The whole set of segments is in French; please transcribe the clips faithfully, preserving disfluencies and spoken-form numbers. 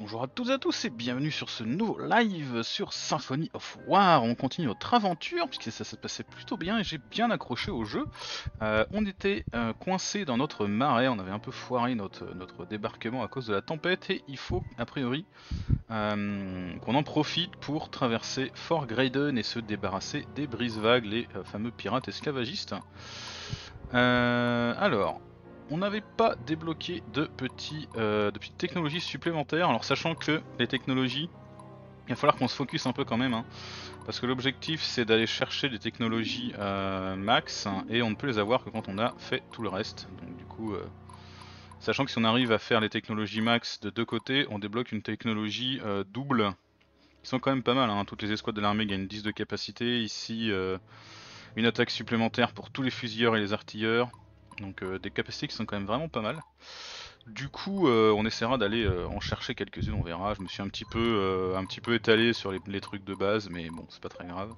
bonjour à toutes et à tous et bienvenue sur ce nouveau live sur Symphony of War. On continue notre aventure puisque ça se passait plutôt bien et j'ai bien accroché au jeu. Euh, on était euh, coincé dans notre marais, on avait un peu foiré notre, notre débarquement à cause de la tempête et il faut a priori euh, qu'on en profite pour traverser Fort Graydon et se débarrasser des brise-vagues, les euh, fameux pirates esclavagistes. Euh, alors, on n'avait pas débloqué de, petits, euh, de petites technologies supplémentaires. Alors, sachant que les technologies, il va falloir qu'on se focus un peu quand même, hein, parce que l'objectif c'est d'aller chercher des technologies euh, max et on ne peut les avoir que quand on a fait tout le reste. Donc, du coup, euh, sachant que si on arrive à faire les technologies max de deux côtés, on débloque une technologie euh, double. Qui sont quand même pas mal, hein. Toutes les escouades de l'armée gagnent dix de capacité. Ici, euh, une attaque supplémentaire pour tous les fusilleurs et les artilleurs. Donc euh, des capacités qui sont quand même vraiment pas mal. Du coup, euh, on essaiera d'aller euh, en chercher quelques-unes, on verra. Je me suis un petit peu, euh, un petit peu étalé sur les, les trucs de base, mais bon, c'est pas très grave.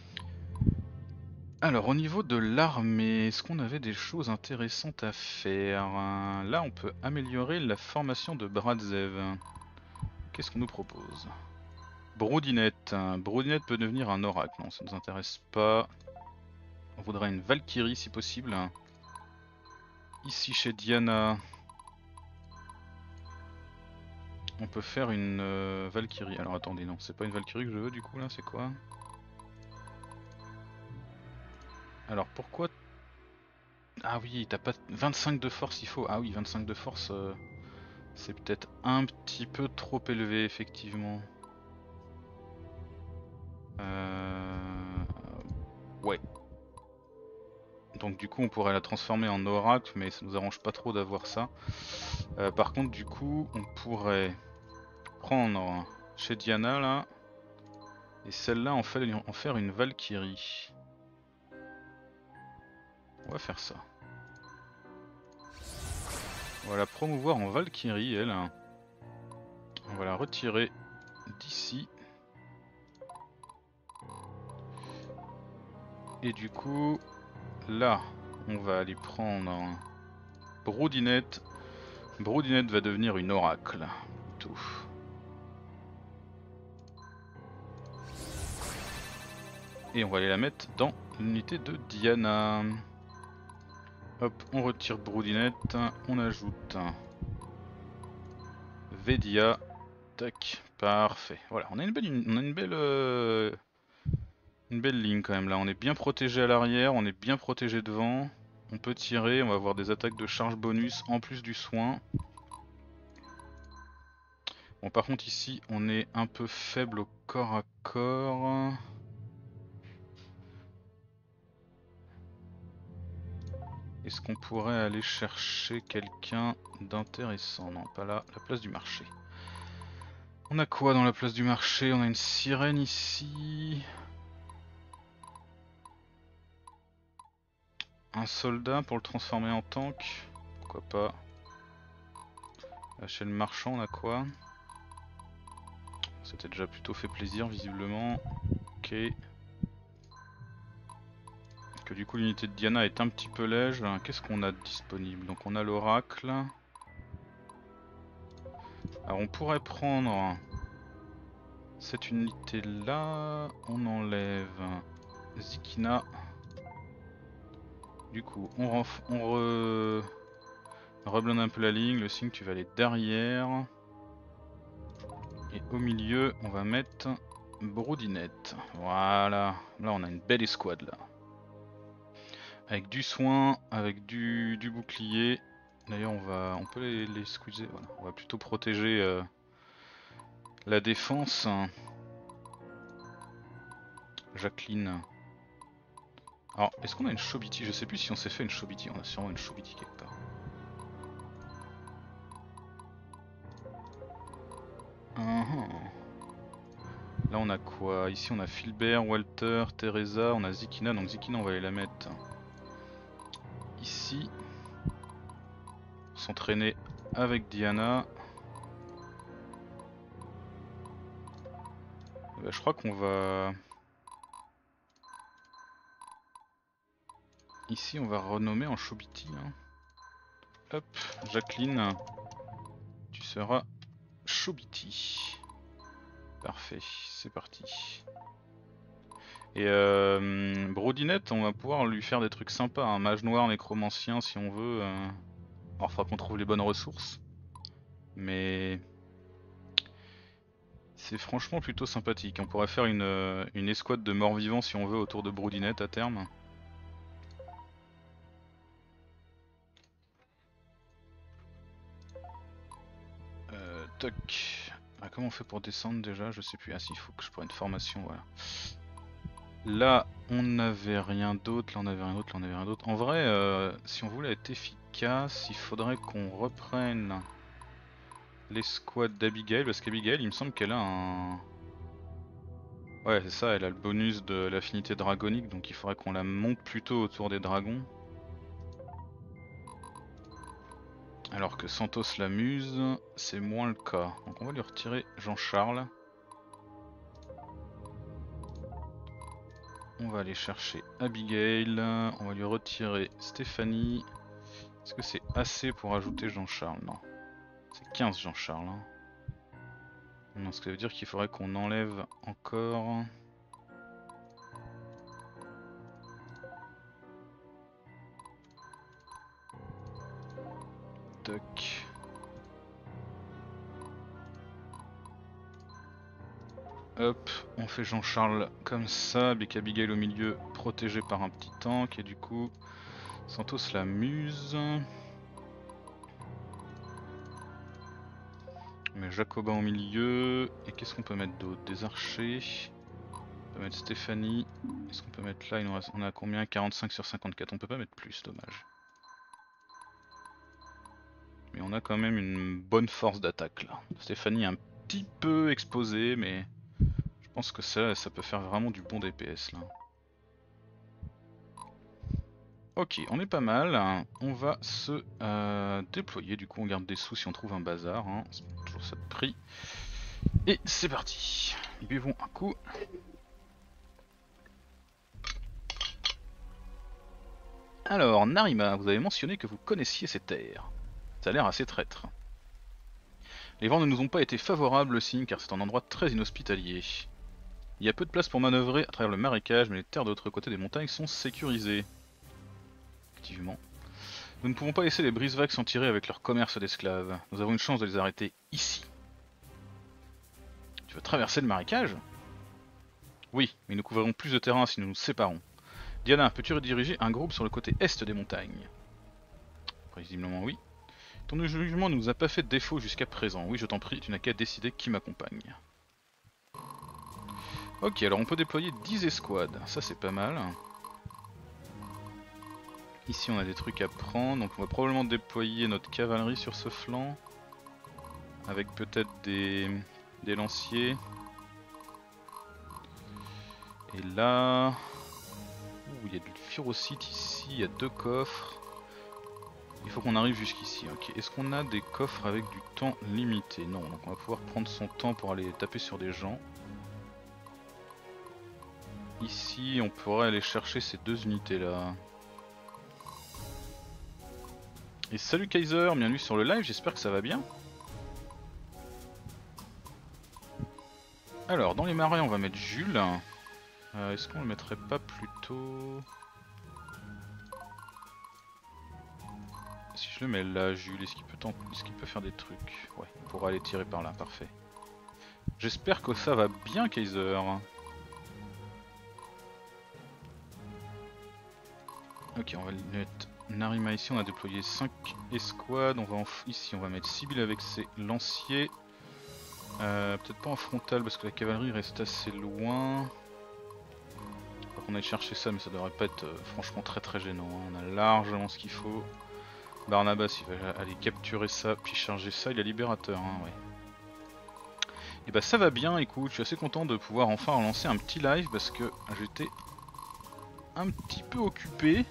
Alors, au niveau de l'armée, est-ce qu'on avait des choses intéressantes à faire? Là, on peut améliorer la formation de Bradzev. Qu'est-ce qu'on nous propose? Broodinette. Broodinette peut devenir un oracle. Non, ça nous intéresse pas. On voudrait une Valkyrie si possible. Ici chez Diana, on peut faire une euh, Valkyrie. Alors attendez, non, c'est pas une Valkyrie que je veux du coup là, c'est quoi? Alors pourquoi... Ah oui, t'as pas vingt-cinq de force, il faut... Ah oui, vingt-cinq de force, euh, c'est peut-être un petit peu trop élevé effectivement. Euh... Ouais. Donc du coup on pourrait la transformer en oracle, mais ça nous arrange pas trop d'avoir ça. Euh, par contre du coup on pourrait prendre chez Diana là, et celle-là en, fait, en faire une Valkyrie. On va faire ça. On va la promouvoir en Valkyrie, elle. On va la retirer d'ici. Et du coup, là, on va aller prendre Broodinette. Broodinette va devenir une oracle. Tout. Et on va aller la mettre dans l'unité de Diana. Hop, on retire Broodinette. On ajoute Vedia. Tac, parfait. Voilà, on a une belle, on a une belle, euh, une belle ligne quand même là. On est bien protégé à l'arrière, on est bien protégé devant. On peut tirer, on va avoir des attaques de charge bonus en plus du soin. Bon, par contre ici on est un peu faible au corps à corps. Est-ce qu'on pourrait aller chercher quelqu'un d'intéressant? Non, pas là, la place du marché. On a quoi dans la place du marché? On a une sirène ici. Un soldat pour le transformer en tank. Pourquoi pas. Là, chez le marchand on a quoi? C'était déjà plutôt fait plaisir visiblement. Ok. Que du coup l'unité de Diana est un petit peu léger. Qu'est-ce qu'on a de disponible? Donc on a l'oracle. Alors on pourrait prendre cette unité là. On enlève Zikina. Du coup on, on re... reblinde un peu la ligne. Le signe tu vas aller derrière. Et au milieu on va mettre Broodinette. Voilà. Là on a une belle escouade là. Avec du soin, avec du, du bouclier. D'ailleurs on va on peut les, les squeezer, voilà. On va plutôt protéger euh, la défense. Jacqueline. Alors est-ce qu'on a une Chobiti? Je sais plus si on s'est fait une Chobiti, on a sûrement une Chobiti quelque part. Uh -huh. Là on a quoi? Ici on a Philbert, Walter, Teresa, on a Zikina, donc Zikina on va aller la mettre ici. S'entraîner avec Diana. Bah, je crois qu'on va... Ici on va renommer en Chobiti. Hein. Hop, Jacqueline, tu seras Chobiti. Parfait, c'est parti. Et euh, Brodinette, on va pouvoir lui faire des trucs sympas, un mage noir nécromancien si on veut. Euh... Alors, faudra qu'on trouve les bonnes ressources. Mais c'est franchement plutôt sympathique. On pourrait faire une, une escouade de morts vivants si on veut autour de Brodinette à terme. Euh, toc. Ah, comment on fait pour descendre déjà? Je sais plus. Ah si, il faut que je prenne une formation, voilà. Là, on n'avait rien d'autre, là on avait rien d'autre, là on avait rien d'autre. En vrai, euh, si on voulait être efficace, il faudrait qu'on reprenne l'escouade d'Abigail, parce qu'Abigail, il me semble qu'elle a un... Ouais, c'est ça, elle a le bonus de l'affinité dragonique, donc il faudrait qu'on la monte plutôt autour des dragons. Alors que Santos la muse, c'est moins le cas. Donc on va lui retirer Jean-Charles. On va aller chercher Abigail, on va lui retirer Stéphanie. Est-ce que c'est assez pour ajouter Jean-Charles? Non. C'est quinze Jean-Charles. Hein. Non, ce qui veut dire qu'il faudrait qu'on enlève encore... Toc. Hop, on fait Jean-Charles comme ça, avec Abigail au milieu, protégé par un petit tank, et du coup, Santos la muse. On met Jacobin au milieu, et qu'est-ce qu'on peut mettre d'autre? Des archers. On peut mettre Stéphanie. Est-ce qu'on peut mettre là? Il nous reste... On a combien? quarante-cinq sur cinquante-quatre, on peut pas mettre plus, dommage. Mais on a quand même une bonne force d'attaque là. Stéphanie est un petit peu exposée, mais... Je pense que ça, ça peut faire vraiment du bon D P S là. Ok, on est pas mal. On va se euh, déployer. Du coup, on garde des sous si on trouve un bazar. Hein. C'est toujours ça de prix. Et c'est parti. Buvons un coup. Alors, Narima, vous avez mentionné que vous connaissiez ces terres. Ça a l'air assez traître. Les vents ne nous ont pas été favorables, le signe, car c'est un endroit très inhospitalier. Il y a peu de place pour manœuvrer à travers le marécage, mais les terres de l'autre côté des montagnes sont sécurisées. Effectivement. Nous ne pouvons pas laisser les brise-vagues s'en tirer avec leur commerce d'esclaves. Nous avons une chance de les arrêter ici. Tu veux traverser le marécage? Oui, mais nous couvrirons plus de terrain si nous nous séparons. Diana, peux-tu rediriger un groupe sur le côté est des montagnes? Prévisiblement oui. Ton jugement ne nous a pas fait de défaut jusqu'à présent. Oui, je t'en prie, tu n'as qu'à décider qui m'accompagne. Ok, alors on peut déployer dix escouades, ça c'est pas mal. Ici on a des trucs à prendre, donc on va probablement déployer notre cavalerie sur ce flanc. Avec peut-être des, des lanciers. Et là... Ouh, il y a du furocite ici, il y a deux coffres. Il faut qu'on arrive jusqu'ici. Ok, est-ce qu'on a des coffres avec du temps limité? Non, donc on va pouvoir prendre son temps pour aller taper sur des gens. Ici, on pourrait aller chercher ces deux unités là. Et salut Kaiser, bienvenue sur le live, j'espère que ça va bien. Alors, dans les marais, on va mettre Jules. Euh, Est-ce qu'on le mettrait pas plutôt... Si je le mets là, Jules, est-ce qu'il peut, est-ce qu'il peut faire des trucs? Ouais, il pourra aller tirer par là, parfait. J'espère que ça va bien, Kaiser. Ok, on va mettre Narima ici, on a déployé cinq escouades, on va en... ici on va mettre Sibyl avec ses lanciers. Euh, Peut-être pas en frontal parce que la cavalerie reste assez loin. Faut qu'on aille chercher ça, mais ça devrait pas être euh, franchement très très gênant. Hein. On a largement ce qu'il faut. Barnabas il va aller capturer ça, puis charger ça, il est libérateur. Hein, ouais. Et bah ça va bien, écoute, je suis assez content de pouvoir enfin relancer un petit live parce que j'étais un petit peu occupé.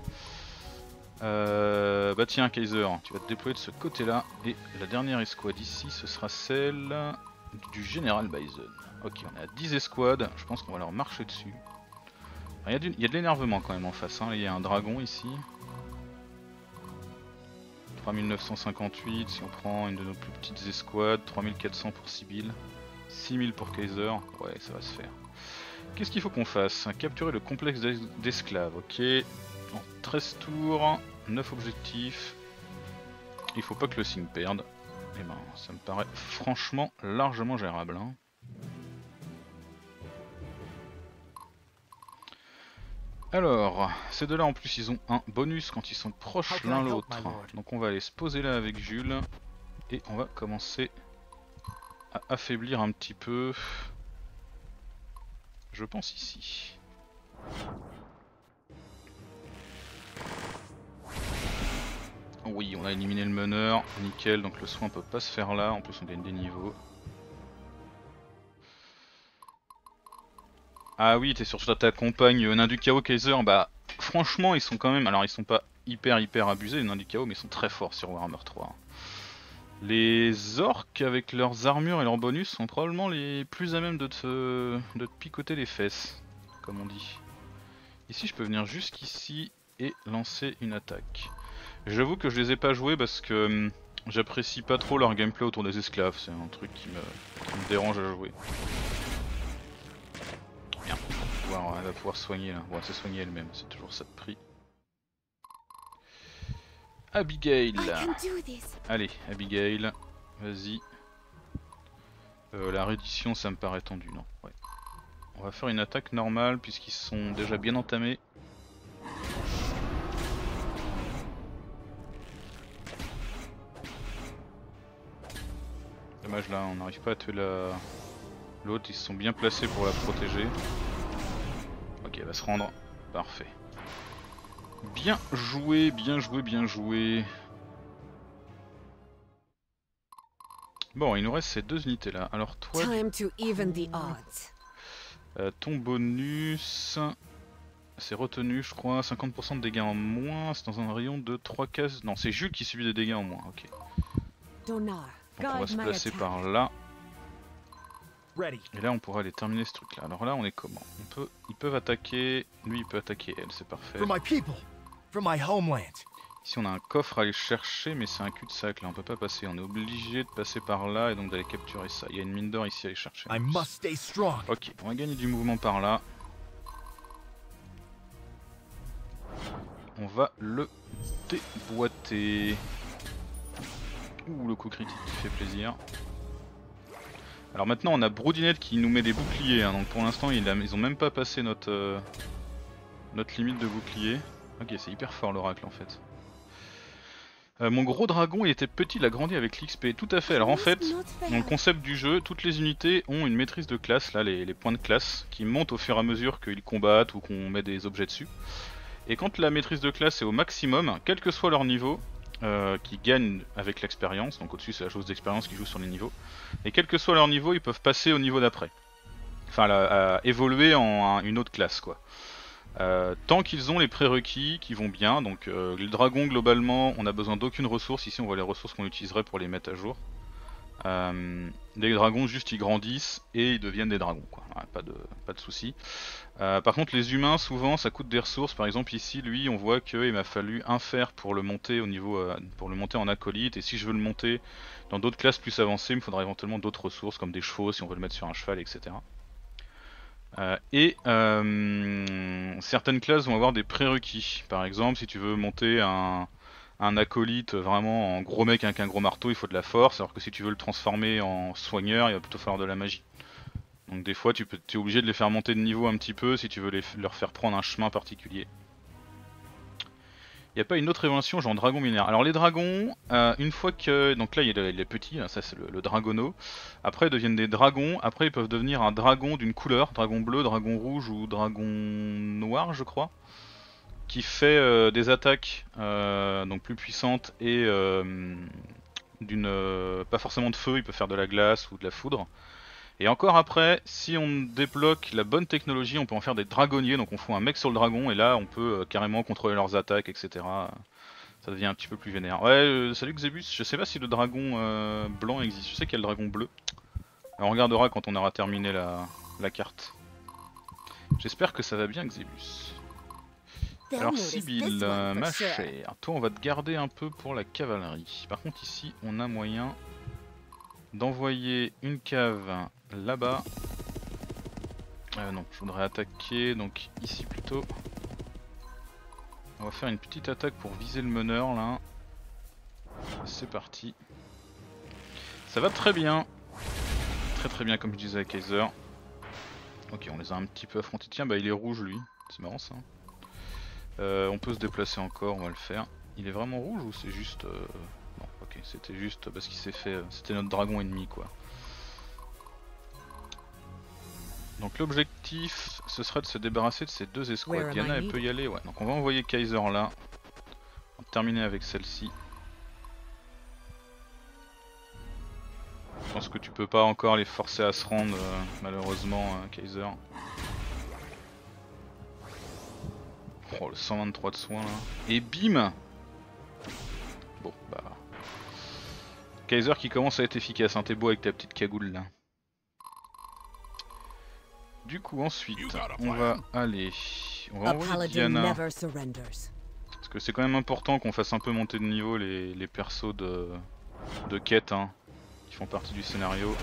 Euh, bah tiens Kaiser, tu vas te déployer de ce côté là et la dernière escouade ici ce sera celle du général Bison. Ok, on est à dix escouades, je pense qu'on va leur marcher dessus. Il y, y a de l'énervement quand même en face, hein. Il y a un dragon ici. trois mille neuf cent cinquante-huit si on prend une de nos plus petites escouades, trois mille quatre cents pour Sibyl, six mille pour Kaiser, ouais ça va se faire. Qu'est-ce qu'il faut qu'on fasse? Capturer le complexe d'esclaves, ok. En treize tours, neuf objectifs. Il faut pas que le signe perde. Et ben ça me paraît franchement largement gérable. Hein. Alors, ces deux là en plus ils ont un bonus quand ils sont proches l'un l'autre. Donc on va aller se poser là avec Jules. Et on va commencer à affaiblir un petit peu. Je pense ici. Oui, on a éliminé le meneur, nickel, donc le soin peut pas se faire là, en plus on gagne des niveaux. Ah oui, t'es sur ta compagne, nain du chaos Kaiser, bah franchement ils sont quand même, alors ils sont pas hyper hyper abusés les nains du chaos, mais ils sont très forts sur Warhammer trois. Les orques avec leurs armures et leurs bonus sont probablement les plus à même de te, de te picoter les fesses, comme on dit. Ici je peux venir jusqu'ici et lancer une attaque. J'avoue que je les ai pas joués parce que hum, j'apprécie pas trop leur gameplay autour des esclaves, c'est un truc qui me, qui me dérange à jouer. Bien, elle va pouvoir, elle va pouvoir soigner là, bon elle s'est soignée elle-même, c'est toujours ça de prix. Abigail. Allez, Abigail, vas-y. Euh, la reddition, ça me paraît tendu, non? Ouais. On va faire une attaque normale puisqu'ils sont déjà bien entamés. Dommage là, on n'arrive pas à tuer la... l'autre, ils se sont bien placés pour la protéger. Ok, elle va se rendre. Parfait. Bien joué, bien joué, bien joué. Bon, il nous reste ces deux unités là. Alors toi, euh, ton bonus, c'est retenu je crois, cinquante pour cent de dégâts en moins, c'est dans un rayon de trois cases. Non, c'est Jules qui subit des dégâts en moins, ok. Donc on va se placer par là. Et là on pourra aller terminer ce truc là. Alors là on est comment? On peut, ils peuvent attaquer, lui il peut attaquer elle, c'est parfait. Ici on a un coffre à aller chercher mais c'est un cul-de-sac là, on peut pas passer, on est obligé de passer par là et donc d'aller capturer ça. Il y a une mine d'or ici à aller chercher. Ok, on va gagner du mouvement par là. On va le déboîter. Ouh, le coup critique qui fait plaisir. Alors maintenant on a Broodinette qui nous met des boucliers, hein, donc pour l'instant ils, ils ont même pas passé notre, euh, notre limite de bouclier. Ok, c'est hyper fort l'oracle en fait. Euh, mon gros dragon il était petit, il a grandi avec l'X P, tout à fait. Alors en fait, dans le concept du jeu, toutes les unités ont une maîtrise de classe, là les, les points de classe, qui montent au fur et à mesure qu'ils combattent ou qu'on met des objets dessus. Et quand la maîtrise de classe est au maximum, quel que soit leur niveau, Euh, qui gagnent avec l'expérience, donc au-dessus c'est la chose d'expérience qui joue sur les niveaux, et quel que soit leur niveau ils peuvent passer au niveau d'après, enfin à, à évoluer en un, une autre classe quoi. Euh, tant qu'ils ont les prérequis qui vont bien, donc euh, le dragon globalement on a besoin d'aucune ressource, ici on voit les ressources qu'on utiliserait pour les mettre à jour. Euh, les dragons juste ils grandissent et ils deviennent des dragons quoi, ouais, pas de, pas de soucis. Euh, par contre les humains souvent ça coûte des ressources, par exemple ici lui on voit qu'il m'a fallu un fer pour le monter au niveau euh, pour le monter en acolyte, et si je veux le monter dans d'autres classes plus avancées il me faudra éventuellement d'autres ressources comme des chevaux si on veut le mettre sur un cheval, etc. Euh, et euh, certaines classes vont avoir des prérequis, par exemple si tu veux monter un, un acolyte vraiment en gros mec avec un gros marteau il faut de la force, alors que si tu veux le transformer en soigneur il va plutôt falloir de la magie. Donc des fois tu peux, tu es obligé de les faire monter de niveau un petit peu si tu veux les, leur faire prendre un chemin particulier. Il n'y a pas une autre évolution genre dragon minaire. Alors les dragons, euh, une fois que... Donc là il y a les petits, ça c'est le, le dragono. Après ils deviennent des dragons, après ils peuvent devenir un dragon d'une couleur, dragon bleu, dragon rouge ou dragon noir je crois. Qui fait euh, des attaques euh, donc plus puissantes et euh, d'une... Euh, pas forcément de feu, il peut faire de la glace ou de la foudre. Et encore après, si on débloque la bonne technologie, on peut en faire des dragonniers, donc on fout un mec sur le dragon et là on peut euh, carrément contrôler leurs attaques, et cetera. Ça devient un petit peu plus vénère. Ouais, euh, salut Xebus, je sais pas si le dragon euh, blanc existe, je sais qu'il y a le dragon bleu. Alors, on regardera quand on aura terminé la, la carte. J'espère que ça va bien Xebus. Alors Sibyl, euh, ma chère, toi on va te garder un peu pour la cavalerie. Par contre ici on a moyen d'envoyer une cave là-bas. Euh, non, je voudrais attaquer, donc ici plutôt. On va faire une petite attaque pour viser le meneur là. C'est parti. Ça va très bien. Très très bien comme je disais à Kaiser. Ok, on les a un petit peu affrontés. Tiens, bah il est rouge lui. C'est marrant ça. Euh, on peut se déplacer encore, on va le faire. Il est vraiment rouge ou c'est juste... Euh... Non, ok, c'était juste parce qu'il s'est fait... C'était notre dragon ennemi quoi. Donc l'objectif, ce serait de se débarrasser de ces deux escouades. Diana, elle peut y aller, ouais. Donc on va envoyer Kaiser là. On va terminer avec celle-ci. Je pense que tu peux pas encore les forcer à se rendre, euh, malheureusement, euh, Kaiser. Oh, le cent vingt-trois de soins là. Et bim! Bon, bah... Kaiser qui commence à être efficace, hein. T'es beau avec ta petite cagoule là. Du coup ensuite, on va aller... On va envoyer Diana. Parce que c'est quand même important qu'on fasse un peu monter de niveau les, les persos de, de quête, hein, qui font partie du scénario.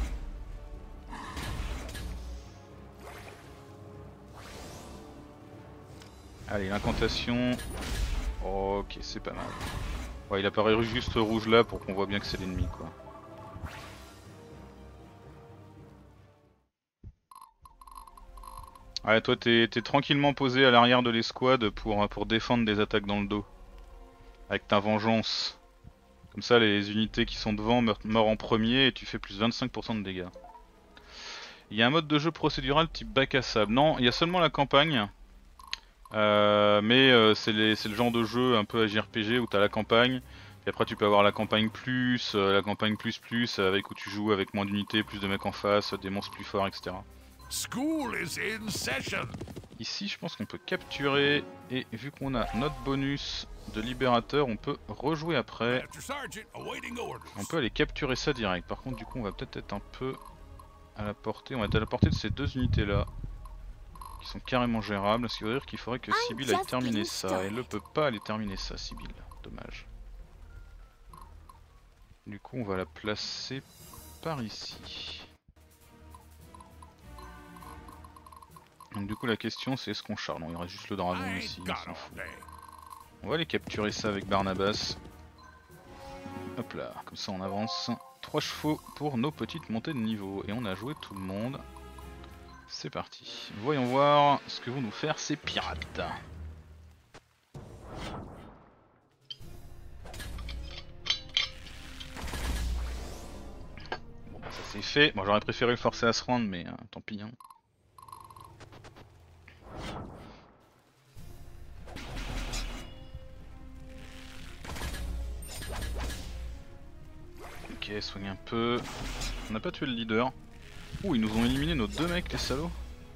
Allez, l'incantation. Ok, c'est pas mal. Ouais, il apparaît juste rouge là pour qu'on voit bien que c'est l'ennemi quoi. Ouais, toi t'es tranquillement posé à l'arrière de l'escouade pour, pour défendre des attaques dans le dos. Avec ta vengeance. Comme ça les unités qui sont devant meurent, meurent en premier et tu fais plus vingt-cinq pour cent de dégâts. Il y a un mode de jeu procédural type bac à sable. Non, il y a seulement la campagne. Euh, mais euh, c'est le genre de jeu un peu à J R P G où t'as la campagne. Et après tu peux avoir la campagne plus, euh, la campagne plus plus avec où tu joues avec moins d'unités, plus de mecs en face, des monstres plus forts, et cetera. School is in session. Ici je pense qu'on peut capturer et vu qu'on a notre bonus de libérateur on peut rejouer après. On peut aller capturer ça direct. Par contre du coup on va peut-être être un peu à la portée. On va être à la portée de ces deux unités là qui sont carrément gérables. Ce qui veut dire qu'il faudrait que Sibyl aille terminer ça. Elle ne peut pas aller terminer ça Sibyl. Dommage. Du coup on va la placer par ici. Donc du coup la question c'est est-ce qu'on charge? Non, il reste juste le dragon ici, on s'en fout. On va aller capturer ça avec Barnabas. Hop là, comme ça on avance. Trois chevaux pour nos petites montées de niveau. Et on a joué tout le monde. C'est parti. Voyons voir ce que vont nous faire ces pirates. Bon bah ça c'est fait. Bon j'aurais préféré le forcer à se rendre mais euh, tant pis hein. Ok, soigne un peu. On n'a pas tué le leader. Ouh, ils nous ont éliminé nos deux mecs, les salauds.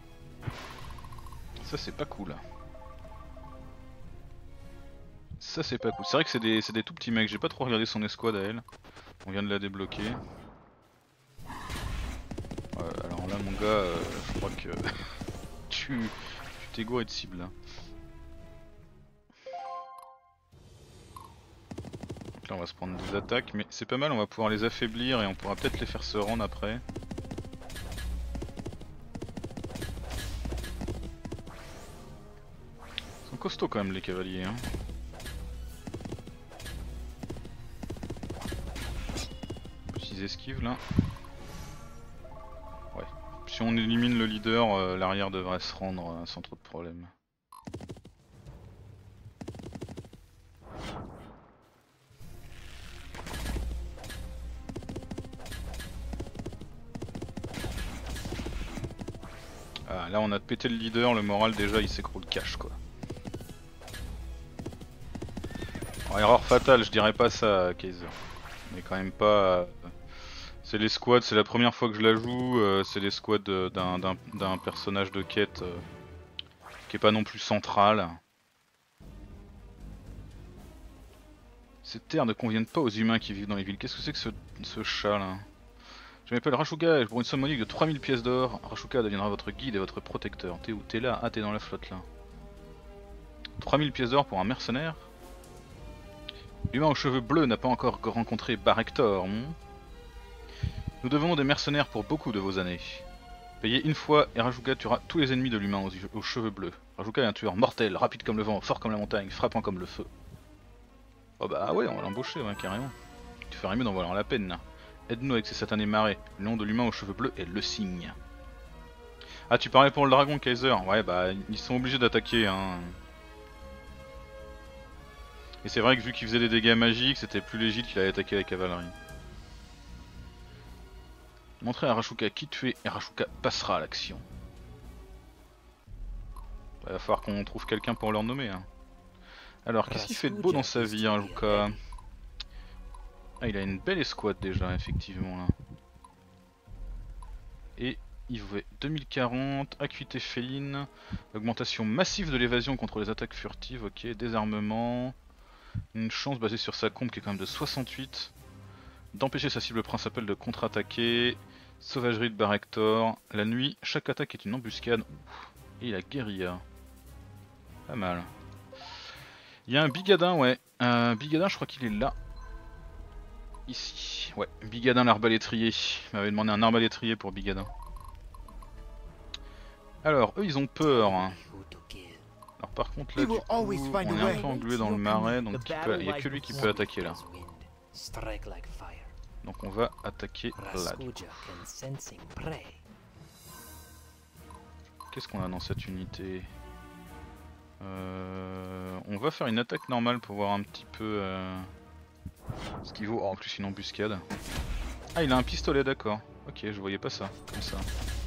Ça, c'est pas cool. Ça, c'est pas cool. C'est vrai que c'est des, des tout petits mecs. J'ai pas trop regardé son escouade à elle. On vient de la débloquer. Ouais, alors là, mon gars, euh, je crois que tu t'es gouré de cible là. Là on va se prendre des attaques, mais c'est pas mal, on va pouvoir les affaiblir et on pourra peut-être les faire se rendre après. Ils sont costauds quand même les cavaliers hein. Petits esquives là. Ouais. Si on élimine le leader, euh, l'arrière devrait se rendre euh, sans trop de problèmes. Ah, là on a pété le leader, le moral déjà il s'écroule cash quoi. Oh, erreur fatale, je dirais pas ça Kaiser. Mais quand même pas... Euh... C'est les squads, c'est la première fois que je la joue, euh, c'est les squads d'un personnage de quête euh, qui est pas non plus central. Ces terres ne conviennent pas aux humains qui vivent dans les villes. Qu'est-ce que c'est que ce, ce chat là? Je m'appelle Rashuga, pour une somme modique de trois mille pièces d'or, Rashuga deviendra votre guide et votre protecteur. T'es où? T'es là? Ah t'es dans la flotte là. trois mille pièces d'or pour un mercenaire. L'humain aux cheveux bleus n'a pas encore rencontré Barector. Hmm. Nous devons des mercenaires pour beaucoup de vos années. Payez une fois et Rajuka tuera tous les ennemis de l'humain aux, aux cheveux bleus. Rajuka est un tueur mortel, rapide comme le vent, fort comme la montagne, frappant comme le feu. Oh bah ouais, on va l'embaucher, ouais, carrément. Tu ferais mieux d'en valoir la peine. Aide-nous avec ces satanés marais. Le nom de l'humain aux cheveux bleus est le signe. Ah, tu parlais pour le dragon Kaiser. Ouais, bah ils sont obligés d'attaquer, hein. Et c'est vrai que vu qu'il faisait des dégâts magiques, c'était plus légit qu'il allait attaquer la cavalerie. Montrez à Rajuka qui tu es et Rajuka passera à l'action. Il va falloir qu'on trouve quelqu'un pour leur nommer. Hein. Alors, qu'est-ce qu'il fait de beau dans sa vie, Rajuka? Ah, il a une belle escouade déjà, effectivement. Là. Et il fait deux mille quarante, acuité féline, augmentation massive de l'évasion contre les attaques furtives, ok, désarmement, une chance basée sur sa combe qui est quand même de soixante-huit, d'empêcher sa cible principale de contre-attaquer, sauvagerie de Barector, la nuit, chaque attaque est une embuscade, et il a guérilla. Pas mal. Il y a un bigadin, ouais, un bigadin je crois qu'il est là. Ici, ouais, bigadin l'arbalétrier, il m'avait demandé un arbalétrier pour bigadin. Alors, eux ils ont peur. Alors par contre là, du coup, on est un peu englué dans le marais, donc il n'y a que lui qui peut attaquer là. Donc on va attaquer là. Qu'est-ce qu'on a dans cette unité? euh, On va faire une attaque normale pour voir un petit peu euh, ce qu'il vaut. Oh, en plus une embuscade. Ah, il a un pistolet, d'accord. Ok, je voyais pas ça, comme ça.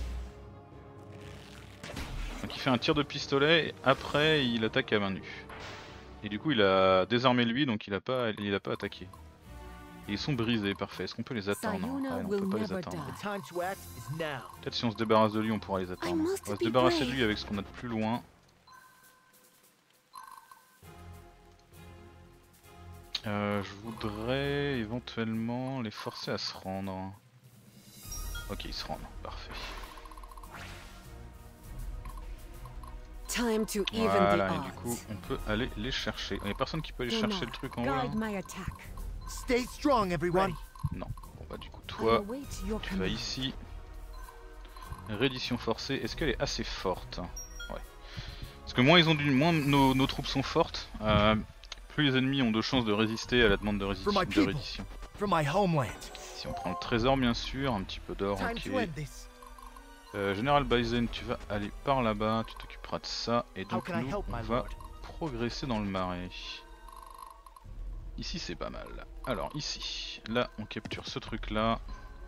Donc il fait un tir de pistolet et après il attaque à main nue. Et du coup il a désarmé lui, donc il a pas, il a pas attaqué. Et ils sont brisés, parfait. Est-ce qu'on peut les attendre? Ah, on peut pas les attendre. Peut-être si on se débarrasse de lui on pourra les attendre. On va se débarrasser de lui avec ce qu'on a de plus loin. Euh, je voudrais éventuellement les forcer à se rendre. Ok, ils se rendent, parfait. Voilà, et du coup on peut aller les chercher. Il n'y a personne qui peut aller chercher le truc en haut là? Non. Bon bah du coup toi, tu vas ici. Reddition forcée, est-ce qu'elle est assez forte? Ouais. Parce que moins ils ont du, moins nos, nos troupes sont fortes, euh, plus les ennemis ont de chances de résister à la demande de, résisti de reddition. Si on prend le trésor bien sûr, un petit peu d'or, ok. Euh, Général Baizen, tu vas aller par là-bas, tu t'occuperas de ça, et donc nous, on va progresser dans le marais. Ici c'est pas mal. Alors ici, là on capture ce truc là.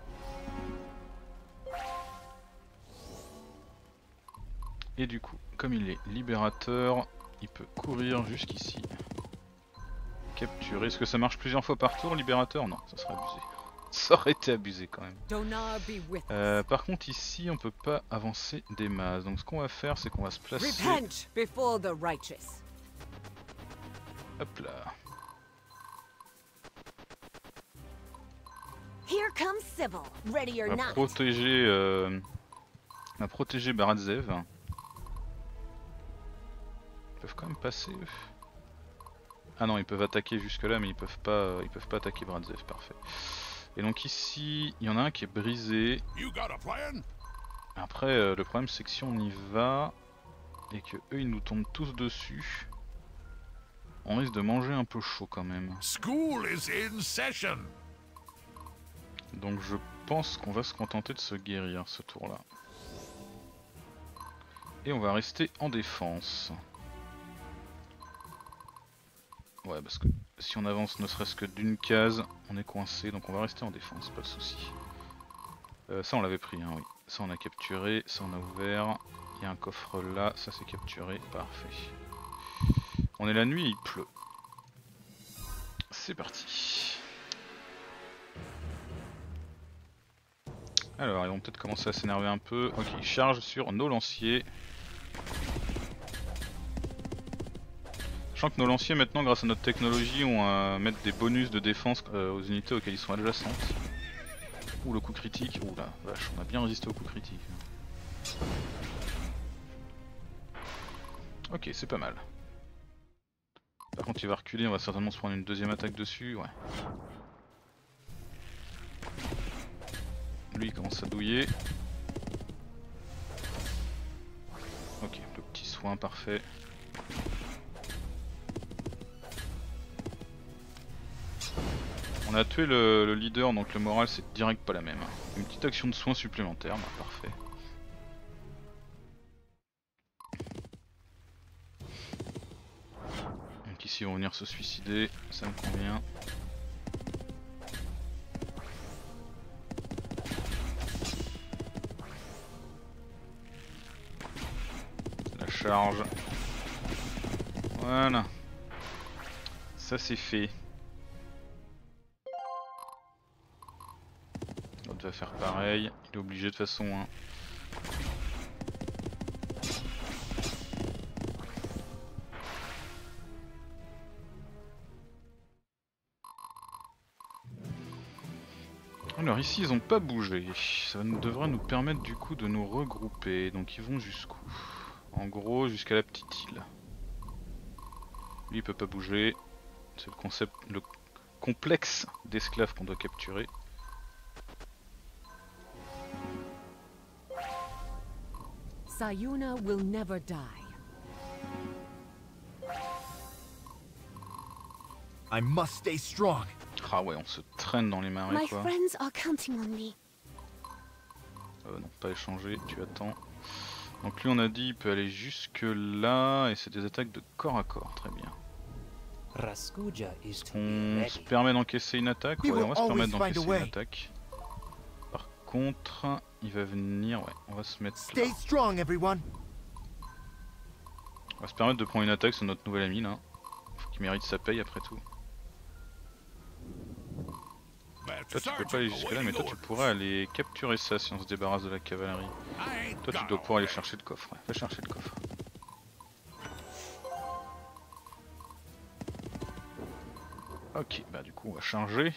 Et du coup, comme il est libérateur, il peut courir jusqu'ici. Capturer, est-ce que ça marche plusieurs fois par tour libérateur? Non, ça serait abusé. Ça aurait été abusé quand même. Euh, par contre ici on peut pas avancer des masses. Donc ce qu'on va faire c'est qu'on va se placer. Hop là. On va protéger, euh... on va protéger Baradzev. Ils peuvent quand même passer eux. Ah non, ils peuvent attaquer jusque là mais ils peuvent pas, ils peuvent pas attaquer Baradzev, parfait. Et donc ici, il y en a un qui est brisé. Après, euh, le problème c'est que si on y va et que eux ils nous tombent tous dessus, on risque de manger un peu chaud quand même. Donc je pense qu'on va se contenter de se guérir ce tour-là. Et on va rester en défense. Ouais, parce que si on avance ne serait-ce que d'une case, on est coincé, donc on va rester en défense, pas de souci. Euh, ça on l'avait pris, hein, oui. Ça on a capturé, ça on a ouvert. Il y a un coffre là, ça c'est capturé, parfait. On est la nuit et il pleut. C'est parti. Alors ils vont peut-être commencer à s'énerver un peu. Ok, ils chargent sur nos lanciers. Sachant que nos lanciers maintenant grâce à notre technologie ont à mettre des bonus de défense euh, aux unités auxquelles ils sont adjacentes. Ouh le coup critique, ouh la vache, on a bien résisté au coup critique. Ok, c'est pas mal. Par contre il va reculer, on va certainement se prendre une deuxième attaque dessus, ouais. Lui il commence à douiller. Ok, le petit soin parfait. On a tué le, le leader, donc le moral c'est direct pas la même. Une petite action de soin supplémentaire, bah, parfait. Donc ici ils vont venir se suicider, ça me convient. La charge. Voilà. Ça c'est fait. L'autre va faire pareil, il est obligé de toute façon. Hein. Alors ici ils ont pas bougé, ça devrait nous permettre du coup de nous regrouper, donc ils vont jusqu'où? En gros jusqu'à la petite île. Lui il peut pas bouger, c'est le concept, le complexe d'esclaves qu'on doit capturer. Sayuna will never die. I must stay strong. Ah ouais, on se traîne dans les marais My quoi. friends are counting on me. Euh, non, pas échanger, tu attends. Donc lui on a dit il peut aller jusque là et c'est des attaques de corps à corps, très bien. Raskuja is to be On ready. se permet d'encaisser une attaque, ouais We on va will se permettre always find d'encaisser a une way. attaque. Par contre, il va venir, ouais, on va se mettre là. Stay strong, everyone. On va se permettre de prendre une attaque sur notre nouvel ami là. Faut qu'il mérite sa paye après tout. Toi tu peux pas aller jusque là mais toi tu pourrais aller capturer ça si on se débarrasse de la cavalerie. Toi tu dois pouvoir aller chercher le coffre, ouais. Va chercher le coffre. Ok, bah du coup on va charger.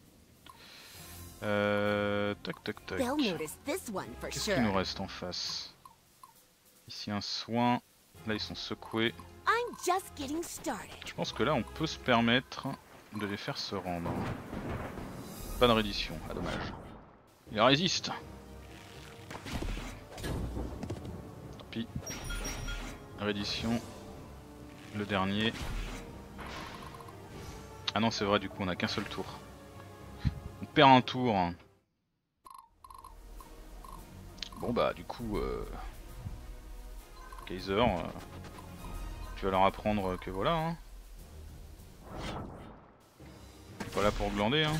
Euh... Tac tac tac. They'll notice this one for Qu'est-ce qu'il nous sure. reste en face? Ici un soin, là ils sont secoués. I'm just getting started. Je pense que là on peut se permettre de les faire se rendre. Pas de reddition, ah dommage. Il résiste. Tant pis. Reddition. Le dernier. Ah non c'est vrai du coup on a qu'un seul tour. On perd un tour. Bon bah du coup euh... Kaiser, euh... tu vas leur apprendre que voilà hein. Pas là pour glander hein.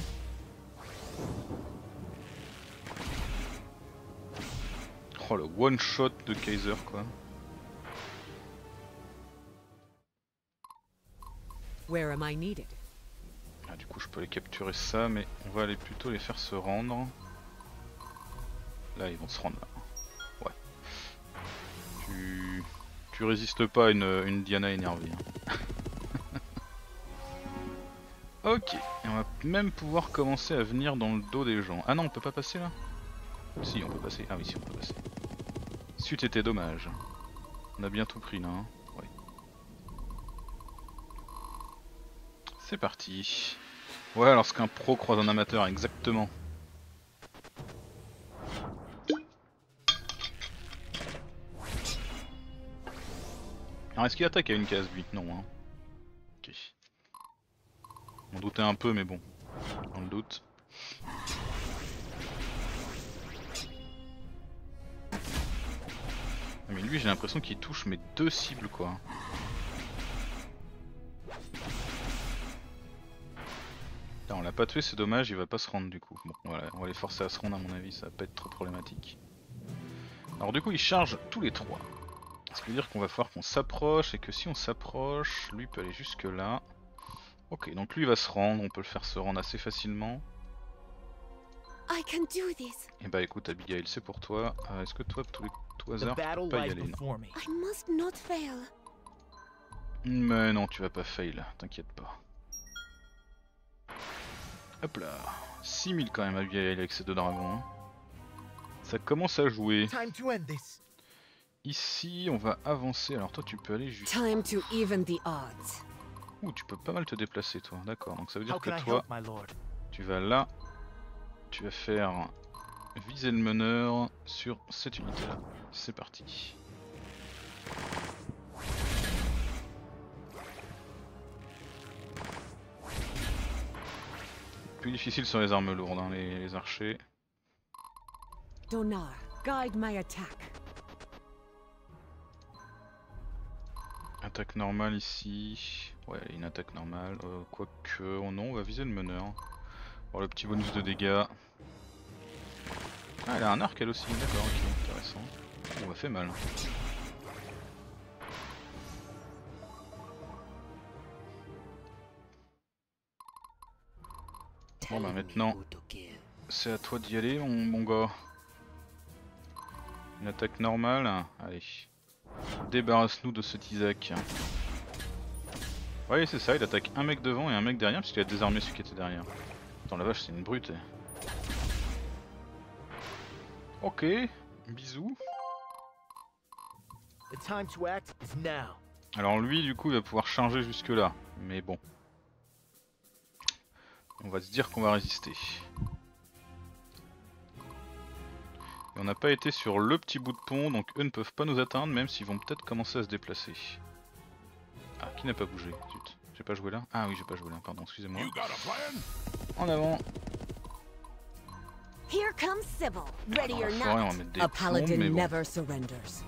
Oh le one shot de Kaiser quoi. Where am I needed? Ah, du coup je peux les capturer ça mais on va aller plutôt les faire se rendre. Là ils vont se rendre là. Ouais. Tu, tu résistes pas à une, une Diana énervée. Hein. Ok, et on va même pouvoir commencer à venir dans le dos des gens. Ah non on peut pas passer là? Si on peut passer, ah oui si on peut passer. C'eût été dommage. On a bien tout pris là. Hein. Ouais. C'est parti. Ouais lorsqu'un pro croise un amateur, exactement. Alors est-ce qu'il attaque à une case lui? Non hein. Ok. On doutait un peu mais bon. On le doute. Mais lui j'ai l'impression qu'il touche mes deux cibles quoi. Là, on l'a pas tué, c'est dommage, il va pas se rendre du coup. Bon voilà, on va les forcer à se rendre à mon avis, ça va pas être trop problématique. Alors du coup ils chargent tous les trois. Ce qui veut dire qu'on va falloir qu'on s'approche et que si on s'approche, lui peut aller jusque là. Ok, donc lui il va se rendre, on peut le faire se rendre assez facilement. I can do this. Et bah écoute Abigail, c'est pour toi. Euh, Est-ce que toi, tout, les... tout The hasard, tu battle peux pas y lies aller non? before me. I must not fail. Mais non, tu vas pas fail, t'inquiète pas. Hop là, six mille quand même Abigail avec ces deux dragons. Hein. Ça commence à jouer. Time to end this. Ici, on va avancer. Alors toi, tu peux aller juste. Time to even the odds. Ouh, tu peux pas mal te déplacer toi, d'accord. Donc ça veut dire How que can I toi, help, my lord? tu vas là, tu vas faire viser le meneur sur cette unité là. C'est parti. Plus difficile sur les armes lourdes, hein, les, les archers. Donar, guide my attack. Attaque normale ici. Ouais, une attaque normale. Euh, Quoique, oh non, on va viser le meneur. Pour le petit bonus de dégâts. Ah, elle a un arc elle aussi, d'accord, ok, intéressant. On m'a fait mal. Bon bah maintenant, c'est à toi d'y aller mon, mon gars. Une attaque normale, allez. Débarrasse-nous de cet Isaac. Ouais c'est ça, il attaque un mec devant et un mec derrière parce qu'il a désarmé celui qui était derrière. Attends la vache c'est une brute. Ok, bisous. The time to act is now. Alors lui du coup il va pouvoir charger jusque là, mais bon. On va se dire qu'on va résister. Et on n'a pas été sur le petit bout de pont, donc eux ne peuvent pas nous atteindre, même s'ils vont peut-être commencer à se déplacer. Ah, qui n'a pas bougé? Zut, j'ai pas joué là? Ah oui, j'ai pas joué là, pardon, excusez-moi. En avant. Here comes Sybil, ready Dans or la forêt, on va not. mettre des A plombs, paladin mais bon, never surrenders.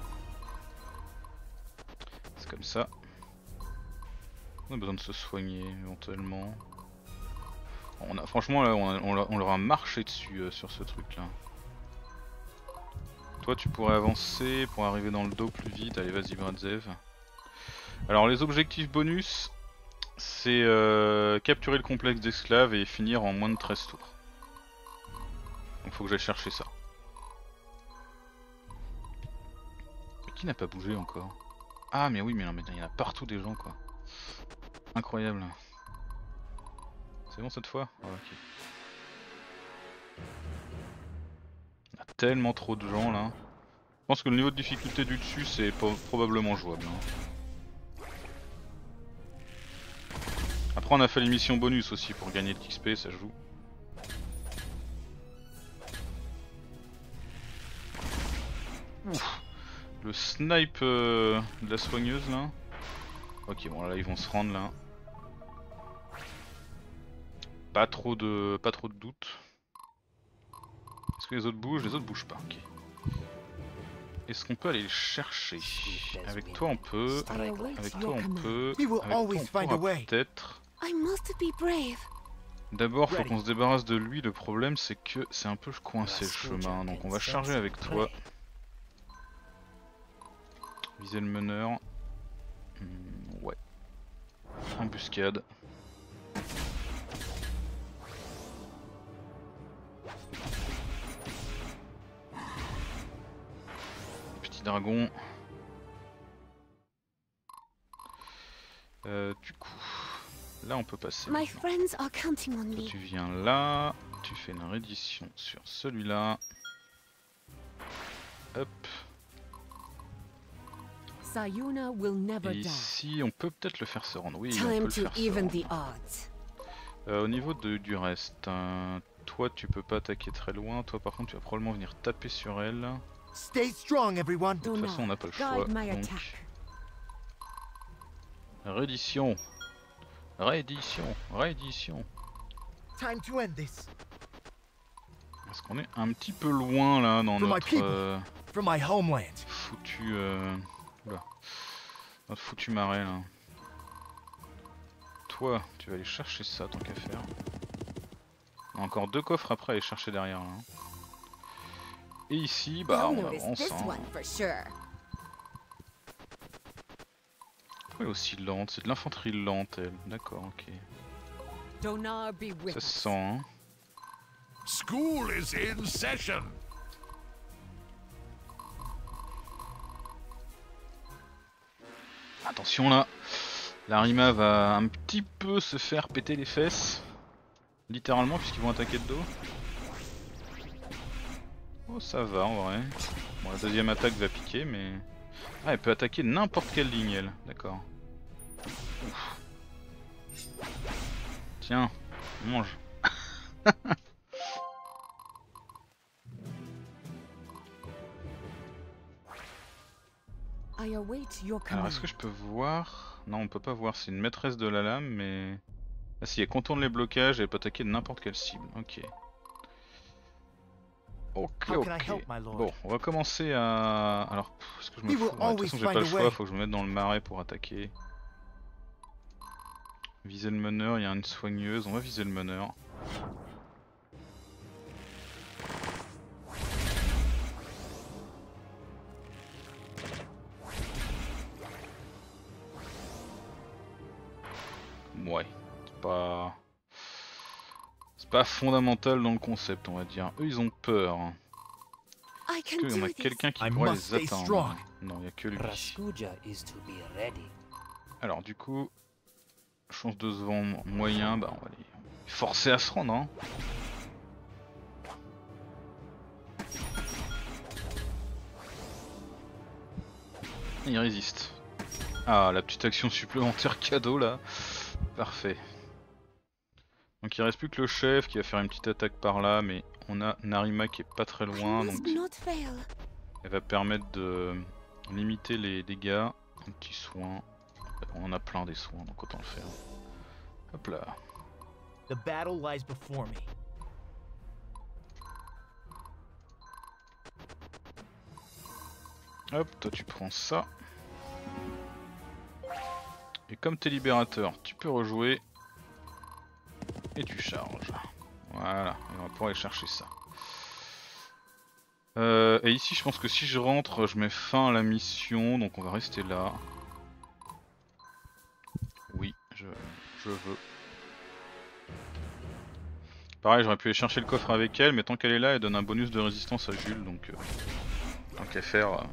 c'est comme ça. On a besoin de se soigner éventuellement. On a, franchement, là, on, a, on, on leur a marché dessus euh, sur ce truc là. Toi, tu pourrais avancer pour arriver dans le dos plus vite. Allez, vas-y, Bradzev. Alors, les objectifs bonus, c'est euh, capturer le complexe d'esclaves et finir en moins de treize tours. Donc, faut que j'aille chercher ça. Mais qui n'a pas bougé encore? Ah, mais oui, mais non, mais il y en a partout des gens quoi. Incroyable. C'est bon cette fois? Ah, ok. Il y a tellement trop de gens là. Je pense que le niveau de difficulté du dessus c'est probablement jouable. Hein. Après on a fait les missions bonus aussi pour gagner de l'X P, ça joue. Ouf. Le snipe euh, de la soigneuse là. Ok bon là ils vont se rendre là. Pas trop de pas trop de doutes. Est-ce que les autres bougent? Les autres bougent pas, ok. Est-ce qu'on peut aller les chercher? Avec toi on peut, avec toi on peut, avec toi on pourra peut-être. D'abord faut qu'on se débarrasse de lui, le problème c'est que c'est un peu coincé le chemin, donc on va charger avec toi. Viser le meneur. Hmm, ouais. Embuscade. Dragon. Euh, du coup, là on peut passer. My friends are counting on Toi, me. tu viens là, tu fais une reddition sur celui-là. Hop. Sayuna will never Et die. ici, on peut peut-être le faire se rendre. Oui, on Time peut le to faire se even rendre. the odds. Euh, au niveau de, du reste, hein, toi tu peux pas attaquer très loin. Toi par contre, tu vas probablement venir taper sur elle. Stay strong, everyone. De toute façon, on n'a pas le choix. Guide my Donc... attack. Reddition. Réédition. Réédition. Time to end this. Parce qu'on est un petit peu loin là dans For my notre people. euh, From my homeland. foutu euh... Oula. Notre foutu marais là. Toi, tu vas aller chercher ça tant qu'à faire. On a encore deux coffres après à aller chercher derrière là. Et ici, bah on avance. Hein. Pourquoi elle est aussi lente? C'est de l'infanterie lente elle. D'accord, ok. Donar be with Ça us. se sent hein. School is in session. Attention là. La Rima va un petit peu se faire péter les fesses. Littéralement puisqu'ils vont attaquer de dos. Oh ça va en vrai. Bon la deuxième attaque va piquer mais... Ah elle peut attaquer n'importe quelle ligne elle, d'accord. Tiens, mange. I await your Alors command. est-ce que je peux voir? Non, on peut pas voir, c'est une maîtresse de la lame, mais... Ah si, elle contourne les blocages et elle peut attaquer de n'importe quelle cible, ok. Ok, How can I ok. help, my lord? Bon, on va commencer à... Alors, pff, est-ce que je me We fous? will Ouais, de toute always façon j'ai pas find le a choix, way. faut que je me mette dans le marais pour attaquer. Viser le meneur, il y a une soigneuse, on va viser le meneur. Ouais, c'est pas... C'est pas fondamental dans le concept, on va dire. Eux, ils ont peur. I Est-ce can qu'il y en a do this. quelqu'un qui I pourrait must les stay attendre? strong. Non, il n'y a que lui. Raskuja is to be ready. Alors du coup, chance de se vendre moyen, bah on va les forcer à se rendre, hein. Il résiste. Ah, la petite action supplémentaire cadeau là. Parfait. Donc il reste plus que le chef qui va faire une petite attaque par là, mais on a Narima qui est pas très loin, I donc must not fail. elle va permettre de limiter les dégâts. Un petit soin. On en a plein des soins, donc autant le faire. Hop là. The battle lies before me. Hop, toi tu prends ça. Et comme t'es libérateur, tu peux rejouer. Et tu charges. Voilà, on va pouvoir aller chercher ça. Euh, et ici je pense que si je rentre, je mets fin à la mission, donc on va rester là. Oui, je, je veux. Pareil, j'aurais pu aller chercher le coffre avec elle, mais tant qu'elle est là, elle donne un bonus de résistance à Jules, donc... Euh, tant qu'à faire... Euh...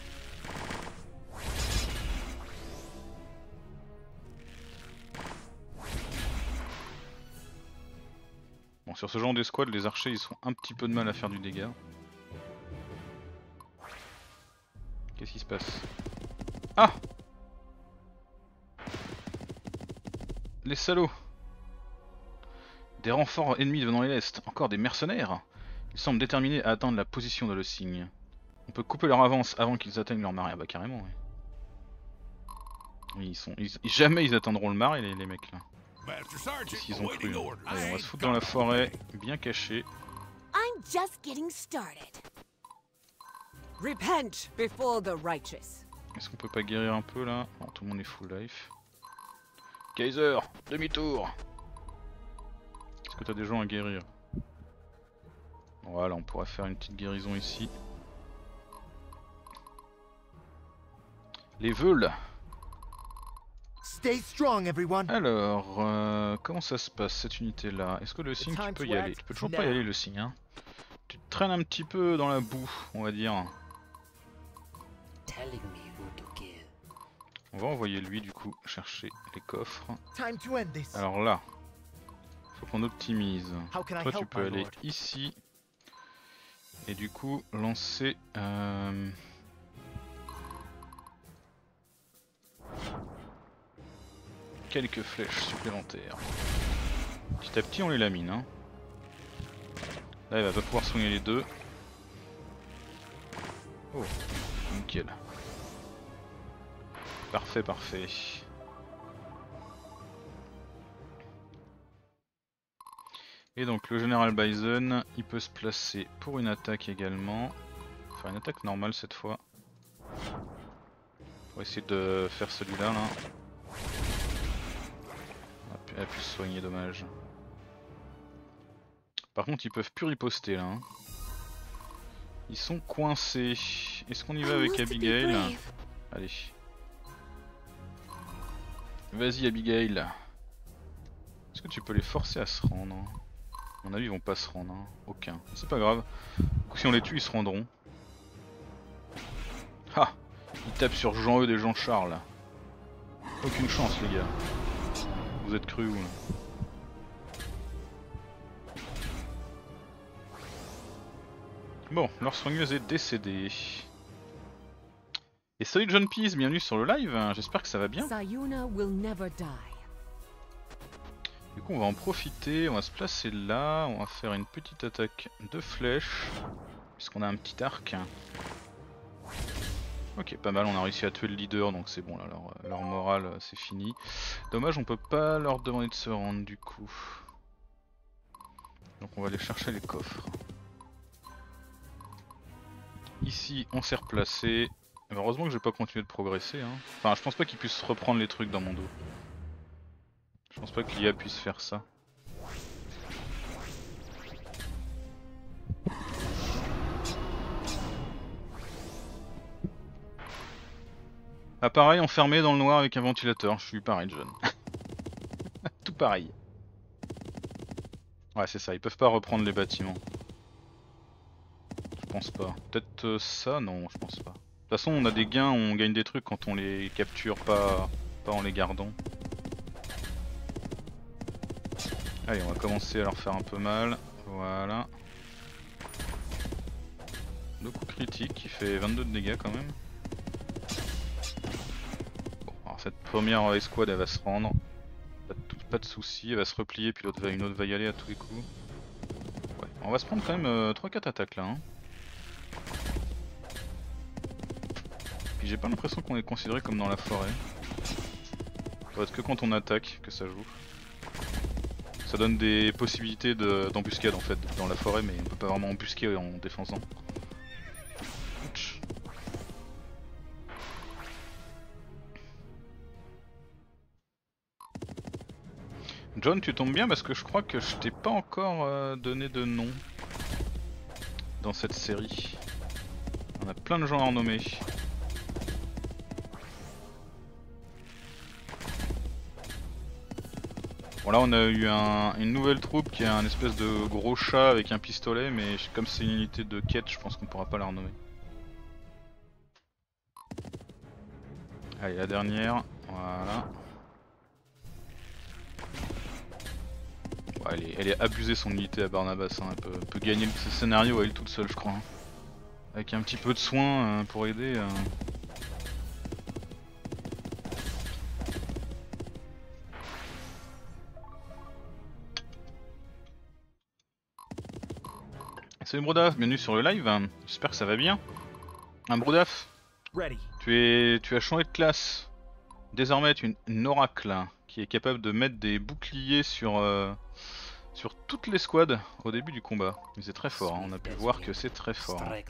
Bon, sur ce genre d'escouade, les archers ils ont un petit peu de mal à faire du dégât. Qu'est-ce qui se passe? Ah! Les salauds! Des renforts ennemis venant de l'est, encore des mercenaires? Ils semblent déterminés à atteindre la position de le signe. On peut couper leur avance avant qu'ils atteignent leur marais. Ah bah carrément, oui. Oui, ils sont... Ils... Jamais ils atteindront le marais, les, les mecs là. Master Sergeant, Qu'est-ce qu'ils ont awaiting cru, hein. orders. Allez, on va I se ain't foutre dans la got forêt, nothing. bien caché. I'm just getting started. Repent before the righteous. Est-ce qu'on peut pas guérir un peu là? Non, tout le monde est full life. Kaiser, demi-tour! Est-ce que t'as des gens à guérir? Voilà, on pourrait faire une petite guérison ici. Les veules! Stay strong, everyone. Alors, euh, comment ça se passe cette unité là? Est-ce que le signe tu peux y aller? Tu peux toujours pas y aller le signe, hein? Tu te traînes un petit peu dans la boue, on va dire. Telling me who to kill. On va envoyer lui du coup chercher les coffres. Time to end this. Alors là, faut qu'on optimise. How can I Toi tu help, peux my aller lord? ici. Et du coup lancer... Euh... quelques flèches supplémentaires. Petit à petit on les lamine, hein. Là il va pas pouvoir soigner les deux. Oh, nickel. Parfait, parfait. Et donc le général Bison, il peut se placer pour une attaque également. Faire une attaque normale cette fois. Pour essayer de faire celui-là là. Elle a pu se soigner, dommage. Par contre ils peuvent plus riposter là. Hein. Ils sont coincés. Est-ce qu'on y va I avec must be Abigail? brave. Allez. Vas-y Abigail. Est-ce que tu peux les forcer à se rendre? À mon avis ils vont pas se rendre. Hein. Aucun. C'est pas grave. Si on les tue ils se rendront. Ah! Ils tapent sur Jean-Eudes et Jean-Charles. Aucune chance les gars. Vous êtes crus ou là? Bon, leur soigneuse est décédée. Et salut John Pease, bienvenue sur le live, j'espère que ça va bien. Sayuna will never die. Du coup on va en profiter, on va se placer là, on va faire une petite attaque de flèche, puisqu'on a un petit arc. Ok, pas mal, on a réussi à tuer le leader, donc c'est bon là, leur, leur morale c'est fini. Dommage, on peut pas leur demander de se rendre du coup. Donc on va aller chercher les coffres. Ici on s'est replacé. Heureusement que j'ai pas continué de progresser. Hein. Enfin, je pense pas qu'ils puissent reprendre les trucs dans mon dos. Je pense pas que l'I A puisse faire ça. Ah pareil, enfermé dans le noir avec un ventilateur, je suis pareil John. Tout pareil. Ouais c'est ça, ils peuvent pas reprendre les bâtiments. Je pense pas. Peut-être euh, ça? Non, je pense pas. De toute façon on a des gains, on gagne des trucs quand on les capture, pas, pas en les gardant. Allez, on va commencer à leur faire un peu mal. Voilà. Le coup critique qui fait vingt-deux de dégâts quand même. Bon, alors cette première escouade elle va se rendre. Pas de, pas de soucis, elle va se replier puis l'autre va, une autre va y aller à tous les coups. Ouais, on va se prendre quand même euh, trois quatre attaques là. Hein. Puis j'ai pas l'impression qu'on est considéré comme dans la forêt. Ça doit être que quand on attaque que ça joue. Ça donne des possibilités d'embuscade de, en fait dans la forêt, mais on peut pas vraiment embusquer en défensant. Ouch. John, tu tombes bien parce que je crois que je t'ai pas encore euh, donné de nom dans cette série. On a plein de gens à renommer. Bon là on a eu un, une nouvelle troupe qui a un espèce de gros chat avec un pistolet, mais comme c'est une unité de quête, je pense qu'on pourra pas la renommer. Allez, la dernière, voilà. Bon, elle, est, elle est abusée son unité à Barnabas, hein. elle, peut, elle peut gagner ce scénario à elle toute seule je crois. Hein. Avec un petit peu de soin euh, pour aider. Euh... Salut Brodaf, bienvenue sur le live, j'espère que ça va bien. Un Brodaf, tu, es, tu as changé de classe. Désormais tu es une, une oracle qui est capable de mettre des boucliers sur, euh, sur toutes les squads au début du combat. C'est très fort, hein. On a pu voir que c'est très fort. Hein.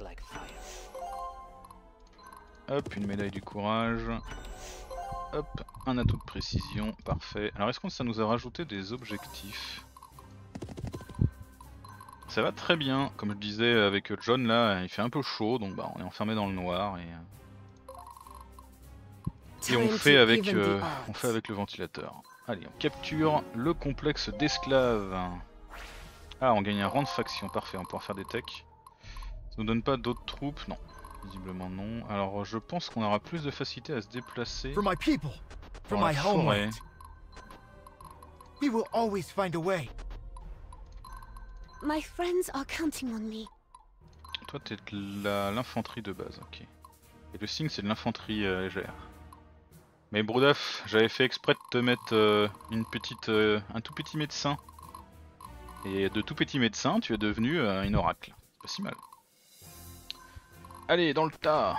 Hop, une médaille du courage. Hop, un atout de précision, parfait. Alors est-ce que ça nous a rajouté des objectifs ? Ça va très bien, comme je disais avec John là, il fait un peu chaud, donc bah on est enfermé dans le noir et, et on fait avec euh, on fait avec le ventilateur. Allez, on capture le complexe d'esclaves. Ah, on gagne un rang de faction, parfait, on va pouvoir faire des techs. Ça nous donne pas d'autres troupes, non, visiblement non. Alors je pense qu'on aura plus de facilité à se déplacer. For my people, for dans la my forêt. homeland. We will always find a way. My friends are counting on me. Toi t'es de l'infanterie de base, ok. Et le signe c'est de l'infanterie euh, légère. Mais Brodaf, j'avais fait exprès de te mettre euh, une petite, euh, un tout petit médecin. Et de tout petit médecin, tu es devenu euh, une oracle. C'est pas si mal. Allez, dans le tas.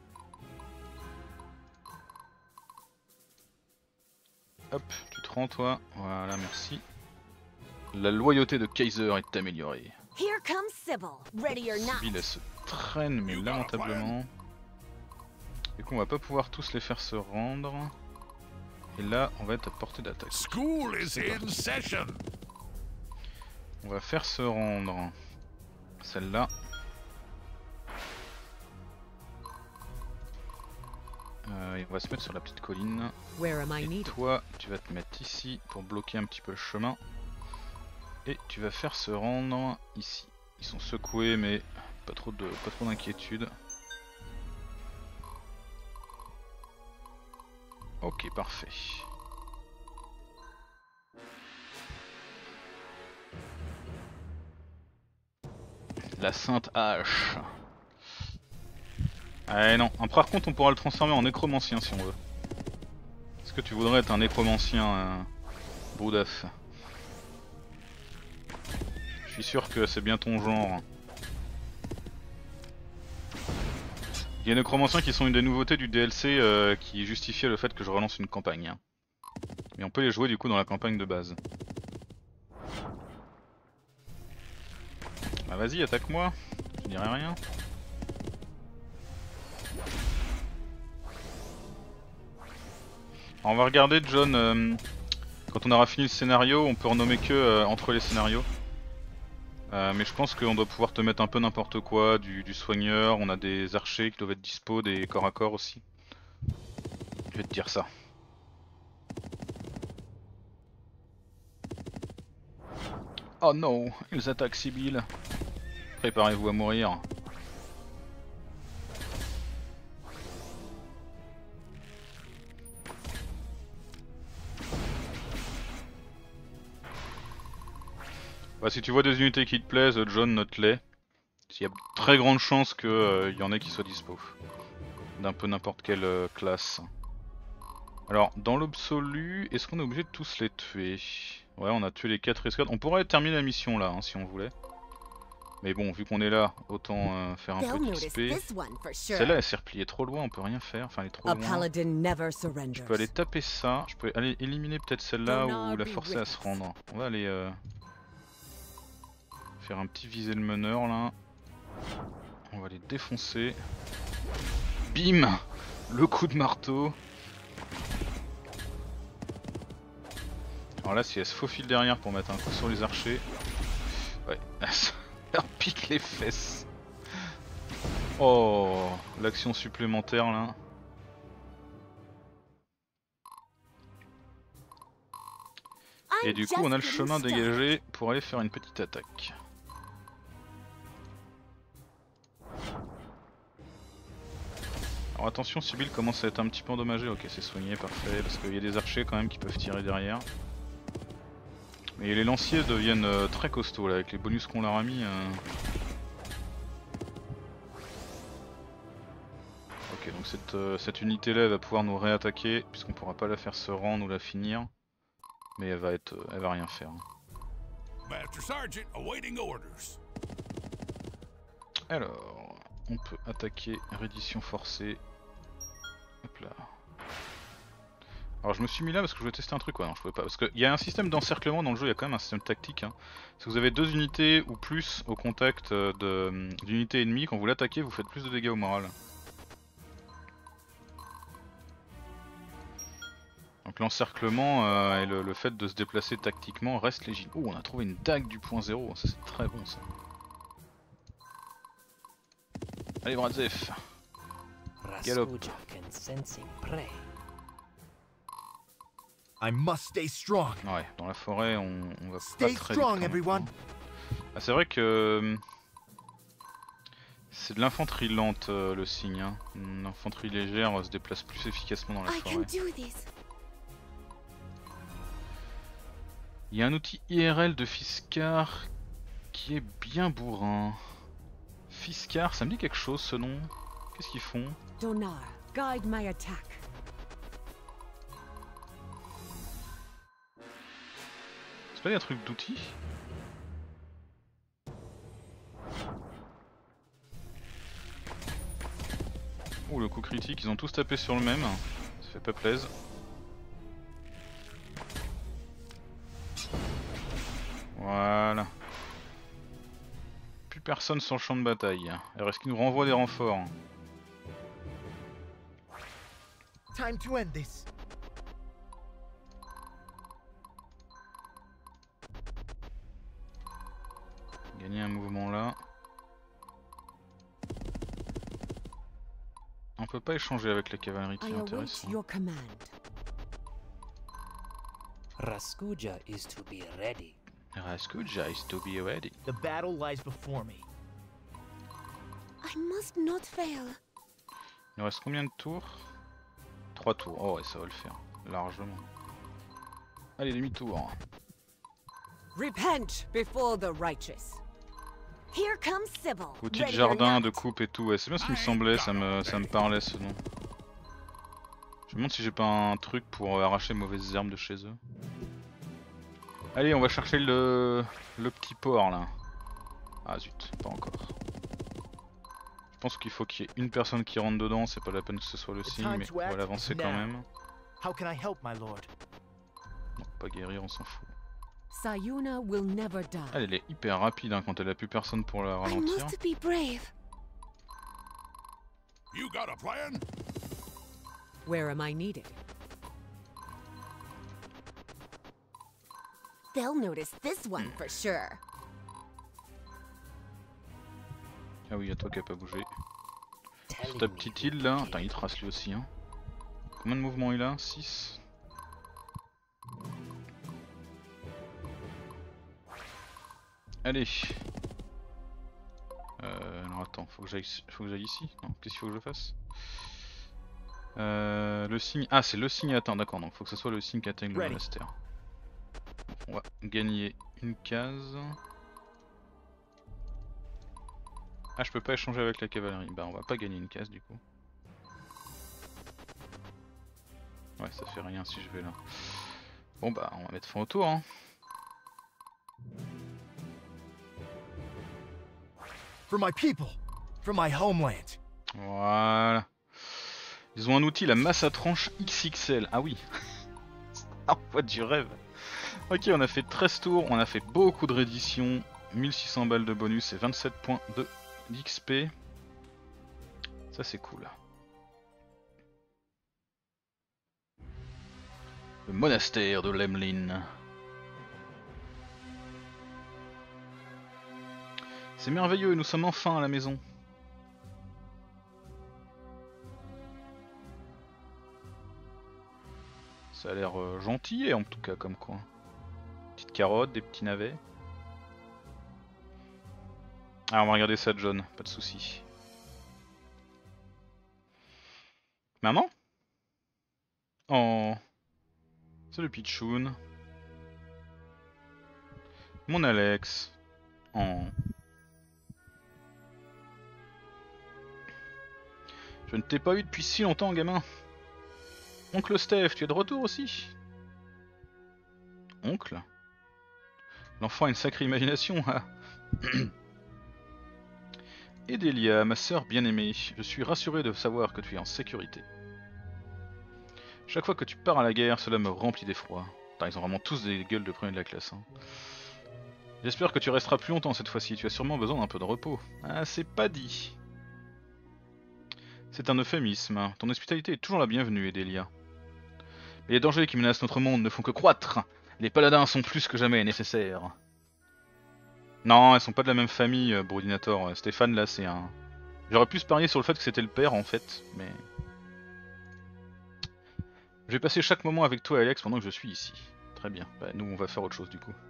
Hop, tu te rends toi. Voilà, merci. La loyauté de Kaiser est améliorée. Here comes Sybil, ready or not. Sybil, elle se traîne mais lamentablement. Du coup on va pas pouvoir tous les faire se rendre. Et là on va être à portée d'attaque. School is in session. On va faire se rendre celle-là. Euh, et on va se mettre sur la petite colline. Where am I Et needed? toi tu vas te mettre ici pour bloquer un petit peu le chemin. Et tu vas faire se rendre ici. Ils sont secoués mais pas trop de pas trop d'inquiétude. Ok, parfait. La sainte hache. Ah non, par contre on pourra le transformer en nécromancien si on veut. Est-ce que tu voudrais être un nécromancien, euh, Brodaf ? suis sûr que c'est bien ton genre. Il y a Necromanciens qui sont une des nouveautés du D L C euh, qui justifiait le fait que je relance une campagne. Hein. Mais on peut les jouer du coup dans la campagne de base. Bah vas-y, attaque-moi, je dirai rien. Alors on va regarder John, euh, quand on aura fini le scénario, on peut renommer que euh, entre les scénarios. Euh, mais je pense qu'on doit pouvoir te mettre un peu n'importe quoi, du, du soigneur, on a des archers qui doivent être dispo, des corps à corps aussi. Je vais te dire ça. Oh non, ils attaquent Sibyl. Préparez-vous à mourir. Bah, si tu vois des unités qui te plaisent, John, note-les. Il y a très grande chance qu'il euh, y en ait qui soient dispo. D'un peu n'importe quelle euh, classe. Alors, dans l'absolu, est-ce qu'on est obligé de tous les tuer? Ouais, on a tué les quatre escouades. On pourrait terminer la mission là, hein, si on voulait. Mais bon, vu qu'on est là, autant euh, faire un peu d'X P. Celle-là, elle s'est repliée trop loin, on peut rien faire. Enfin, elle est trop loin. Je peux aller taper ça. Je peux aller éliminer peut-être celle-là ou la forcer à se rendre. On va aller... Euh... faire un petit viser le meneur là. On va les défoncer. Bim! Le coup de marteau. Alors là, si elle se faufile derrière pour mettre un coup sur les archers. Ouais, elle leur pique les fesses. Oh, l'action supplémentaire là. Et du coup, on a le chemin dégagé pour aller faire une petite attaque. Alors attention, Sibyl commence à être un petit peu endommagée. Ok, c'est soigné, parfait, parce qu'il y a des archers quand même qui peuvent tirer derrière. Mais les lanciers deviennent euh, très costauds là, avec les bonus qu'on leur a mis. Euh... Ok, donc cette, euh, cette unité là elle va pouvoir nous réattaquer, puisqu'on pourra pas la faire se rendre ou la finir. Mais elle va être, elle va rien faire. Master Sergeant awaiting orders. Alors, on peut attaquer reddition forcée. Hop là. Alors je me suis mis là parce que je voulais tester un truc, ouais, non je pouvais pas. Parce qu'il y a un système d'encerclement dans le jeu, il y a quand même un système tactique. Hein. Si vous avez deux unités ou plus au contact d'unités ennemies, quand vous l'attaquez, vous faites plus de dégâts au moral. Donc l'encerclement euh, et le, le fait de se déplacer tactiquement reste légitime. Oh, on a trouvé une dague du point zéro, ça c'est très bon ça. Allez Brazef, galope. I must stay strong. Ouais, dans la forêt on, on va Stay pas très strong, vite. everyone. Ah, c'est vrai que c'est de l'infanterie lente euh, le signe. Hein. L'infanterie légère euh, se déplace plus efficacement dans la forêt. Il y a un outil I R L de Fiskar qui est bien bourrin. Fiskar, ça me dit quelque chose ce nom. Qu'est-ce qu'ils font? Donar, guide my attack. C'est pas des trucs d'outils? Oh le coup critique, ils ont tous tapé sur le même. Ça fait pas plaisir. Voilà. Plus personne sur le champ de bataille. Alors est-ce qu'il nous renvoie des renforts? Time to end this. Gagner un mouvement là. On peut pas échanger avec la cavalerie, c'est intéressant. Raskuja is to be ready. Raskuja is to be ready. The battle lies before me. I must not fail. Il nous reste combien de tours? trois tours. Oh ouais, ça va le faire. Largement. Allez, demi-tour. Repent before the righteous. Here comes Sybil. Outil de jardin, de coupe et tout. Ouais, c'est bien ce qui me semblait, ça me, ça me parlait ce nom. Je me demande si j'ai pas un truc pour arracher mauvaises herbes de chez eux. Allez, on va chercher le, le petit porc là. Ah zut, pas encore. Je pense qu'il faut qu'il y ait une personne qui rentre dedans, c'est pas la peine que ce soit le signe, mais on va l'avancer quand même. How can I help, my lord? Non, pas guérir, on s'en fout. Sayuna will never die. Elle, elle est hyper rapide hein, quand elle a plus personne pour la I ralentir. must be brave. You got a plan? Where am I needed? They'll notice this one for sure. Ah oui, y'a toi qui a pas bougé. Telling Ta me petite who île to là, kill. attends il trace lui aussi hein. Combien de mouvements il a? six. Allez. Euh, alors attends, faut que j'aille faut que j'aille ici. Non, qu'est-ce qu'il faut que je fasse? Euh, le signe. Ah c'est le signe à atteindre, d'accord, donc faut que ce soit le signe qui atteigne le Ready. monastère. On va gagner une case. Ah je peux pas échanger avec la cavalerie, bah on va pas gagner une case du coup. Ouais ça fait rien si je vais là. Bon bah on va mettre fin au tour hein. For my people, for my homeland. Voilà. Ils ont un outil, la masse à tranche X X L. Ah oui. Ça envoie du rêve. Ok, on a fait treize tours, on a fait beaucoup de redditions, mille six cents balles de bonus et vingt-sept points de d'X P. Ça c'est cool. Le monastère de Lemlin. C'est merveilleux, nous sommes enfin à la maison. Ça a l'air euh, gentil en tout cas comme coin. Petite carotte, des petits navets. Ah on va regarder ça John, pas de soucis. Maman? Oh. C'est le Pichoun. Mon Alex. Oh. Je ne t'ai pas eu depuis si longtemps gamin. Oncle Steph, tu es de retour aussi? Oncle? L'enfant a une sacrée imagination, hein. Et Delia, ma sœur bien-aimée, je suis rassuré de savoir que tu es en sécurité. Chaque fois que tu pars à la guerre, cela me remplit d'effroi. Putain, ils ont vraiment tous des gueules de premier de la classe. Hein. J'espère que tu resteras plus longtemps cette fois-ci, tu as sûrement besoin d'un peu de repos. Ah, c'est pas dit. C'est un euphémisme. Ton hospitalité est toujours la bienvenue, Edelia. Mais les dangers qui menacent notre monde ne font que croître. Les paladins sont plus que jamais nécessaires. Non, elles sont pas de la même famille, euh, Broodinator. Stéphane, là, c'est un... J'aurais pu se parier sur le fait que c'était le père, en fait, mais... Je vais passer chaque moment avec toi, Alex, pendant que je suis ici. Très bien. Bah, nous, on va faire autre chose, du coup.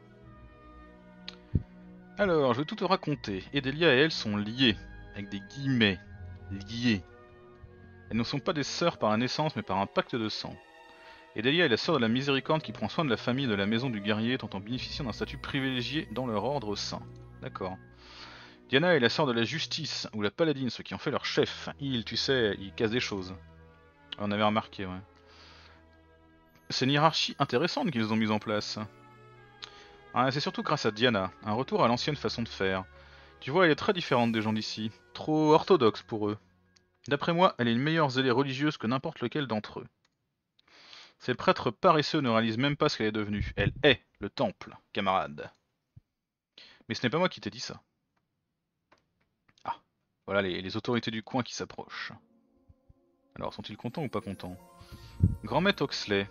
Alors, je vais tout te raconter. Edelia et elle sont liées. Avec des guillemets. Liées. Elles ne sont pas des sœurs par la naissance, mais par un pacte de sang. Edelia est la sœur de la miséricorde qui prend soin de la famille de la maison du guerrier, tout en bénéficiant d'un statut privilégié dans leur ordre saint. D'accord. Diana est la sœur de la justice, ou la paladine, ceux qui en fait leur chef. Ils, tu sais, ils cassent des choses. On avait remarqué, ouais. C'est une hiérarchie intéressante qu'ils ont mise en place. Ah, c'est surtout grâce à Diana, un retour à l'ancienne façon de faire. Tu vois, elle est très différente des gens d'ici, trop orthodoxe pour eux. D'après moi, elle est une meilleure zélée religieuse que n'importe lequel d'entre eux. Ces prêtres paresseux ne réalisent même pas ce qu'elle est devenue. Elle est le temple, camarade. Mais ce n'est pas moi qui t'ai dit ça. Ah, voilà les, les autorités du coin qui s'approchent. Alors, sont-ils contents ou pas contents? Grand maître Oxley.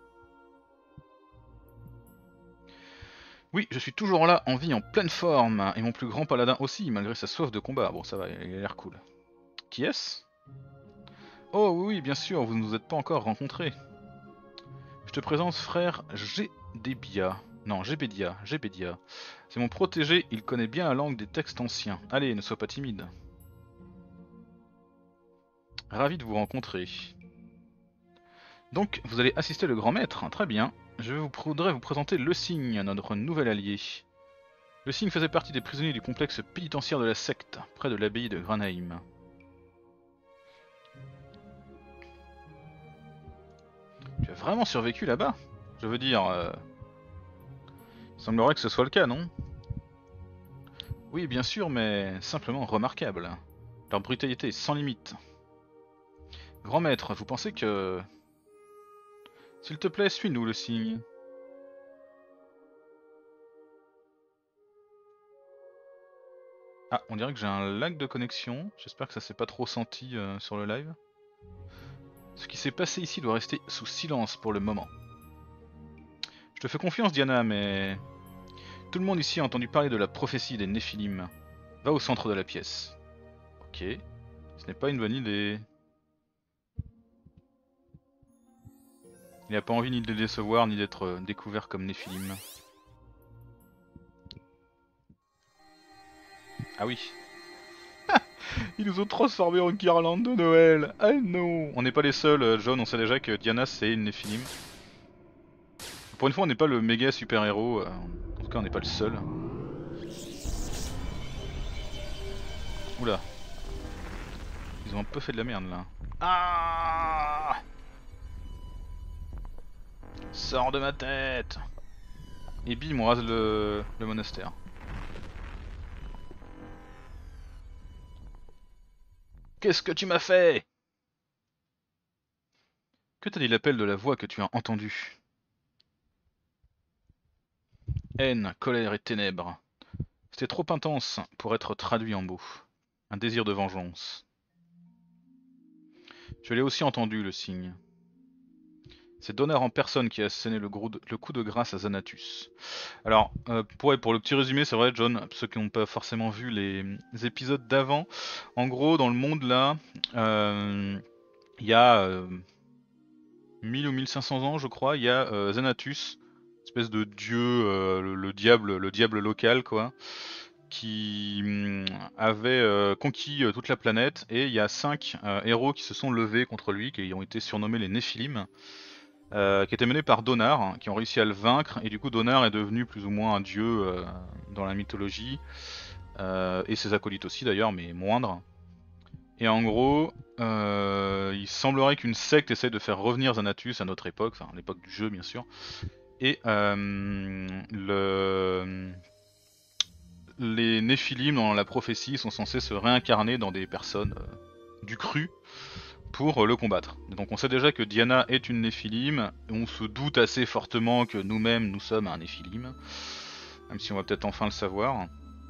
Oui, je suis toujours là, en vie, en pleine forme. Et mon plus grand paladin aussi, malgré sa soif de combat. Bon, ça va, il a l'air cool. Qui est-ce? Oh oui, oui, bien sûr, vous ne vous êtes pas encore rencontrés. Je te présente frère Gédébia. Non, Gébédia, Gébédia. C'est mon protégé, il connaît bien la langue des textes anciens. Allez, ne sois pas timide. Ravi de vous rencontrer. Donc, vous allez assister le grand maître, très bien. Je vous voudrais vous présenter Le Cygne, notre nouvel allié. Le Cygne faisait partie des prisonniers du complexe pénitentiaire de la secte, près de l'abbaye de Granheim. Tu as vraiment survécu là-bas? Je veux dire... Euh... Il semblerait que ce soit le cas, non? Oui, bien sûr, mais simplement remarquable. Leur brutalité est sans limite. Grand maître, vous pensez que... S'il te plaît, suis-nous le signe. Ah, on dirait que j'ai un lag de connexion. J'espère que ça s'est pas trop senti euh, sur le live. Ce qui s'est passé ici doit rester sous silence pour le moment. Je te fais confiance, Diana, mais... Tout le monde ici a entendu parler de la prophétie des Néphilim. Va au centre de la pièce. Ok. Ce n'est pas une bonne idée. Il n'a pas envie ni de les décevoir, ni d'être euh, découvert comme Néphilim. Ah oui. Ils nous ont transformés en guirlande de Noël. Ah non. On n'est pas les seuls, euh, John, on sait déjà que Diana c'est une Néphilim. Pour une fois on n'est pas le méga super héros, euh, en tout cas on n'est pas le seul. Oula. Ils ont un peu fait de la merde là. Ah, sors de ma tête. Et bim, on rase le, le monastère. Qu'est-ce que tu m'as fait? Que t'a dit l'appel de la voix que tu as entendu? Haine, colère et ténèbres. C'était trop intense pour être traduit en mots. Un désir de vengeance. Je l'ai aussi entendu, le signe. C'est Donar en personne qui a asséné le, le coup de grâce à Xanatus. Alors, euh, pour, pour le petit résumé, c'est vrai, John, ceux qui n'ont pas forcément vu les, les épisodes d'avant, en gros, dans le monde là, il euh, y a euh, mille ou mille cinq cents ans, je crois, il y a euh, Xanatus, espèce de dieu, euh, le, le diable, le diable local, quoi, qui hum, avait euh, conquis euh, toute la planète, et il y a cinq euh, héros qui se sont levés contre lui, qui ont été surnommés les Néphilim. Euh, qui était mené par Donar, hein, qui ont réussi à le vaincre, et du coup Donar est devenu plus ou moins un dieu euh, dans la mythologie, euh, et ses acolytes aussi d'ailleurs, mais moindres. Et en gros, euh, il semblerait qu'une secte essaye de faire revenir Xanatus à notre époque, enfin l'époque du jeu bien sûr, et euh, le... les Néphilim dans la prophétie sont censés se réincarner dans des personnes euh, du cru, pour le combattre. Donc on sait déjà que Diana est une Néphilim, et on se doute assez fortement que nous-mêmes nous sommes un Néphilim, même si on va peut-être enfin le savoir.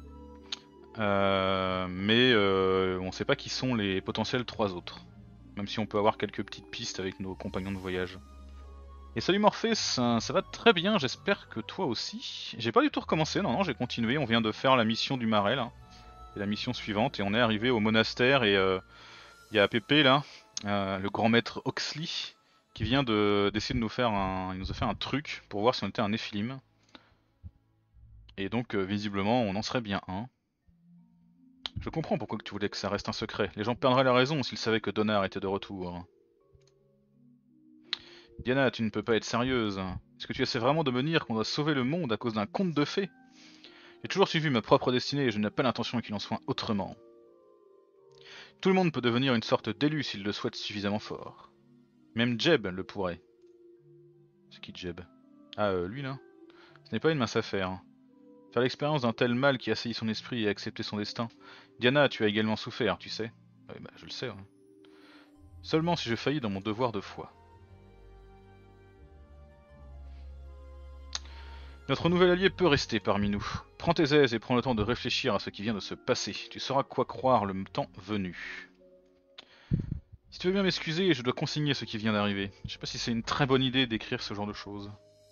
Euh, mais euh, on sait pas qui sont les potentiels trois autres, même si on peut avoir quelques petites pistes avec nos compagnons de voyage. Et salut Morpheus, ça, ça va très bien, j'espère que toi aussi. J'ai pas du tout recommencé, non non, j'ai continué, on vient de faire la mission du marais là, et la mission suivante, et on est arrivé au monastère, et il euh, y a Pépé là, Euh, le grand maître Oxley, qui vient de d'essayer de nous faire un, il nous a fait un truc pour voir si on était un Néphilim. Et donc euh, visiblement on en serait bien un. Je comprends pourquoi tu voulais que ça reste un secret. Les gens perdraient la raison s'ils savaient que Donar était de retour. Diana, tu ne peux pas être sérieuse. Est-ce que tu essaies vraiment de me dire qu'on doit sauver le monde à cause d'un conte de fées? J'ai toujours suivi ma propre destinée et je n'ai pas l'intention qu'il en soit autrement. Tout le monde peut devenir une sorte d'élu s'il le souhaite suffisamment fort. Même Jeb le pourrait. C'est qui Jeb? Ah, euh, lui là? Ce n'est pas une mince affaire. Faire l'expérience d'un tel mal qui assaillit son esprit et accepter son destin. Diana, tu as également souffert, tu sais. Oui, bah, je le sais. Ouais. Seulement si je faillis dans mon devoir de foi. Notre nouvel allié peut rester parmi nous. Prends tes aises et prends le temps de réfléchir à ce qui vient de se passer. Tu sauras quoi croire le temps venu. Si tu veux bien m'excuser, je dois consigner ce qui vient d'arriver. Je sais pas si c'est une très bonne idée d'écrire ce genre de choses.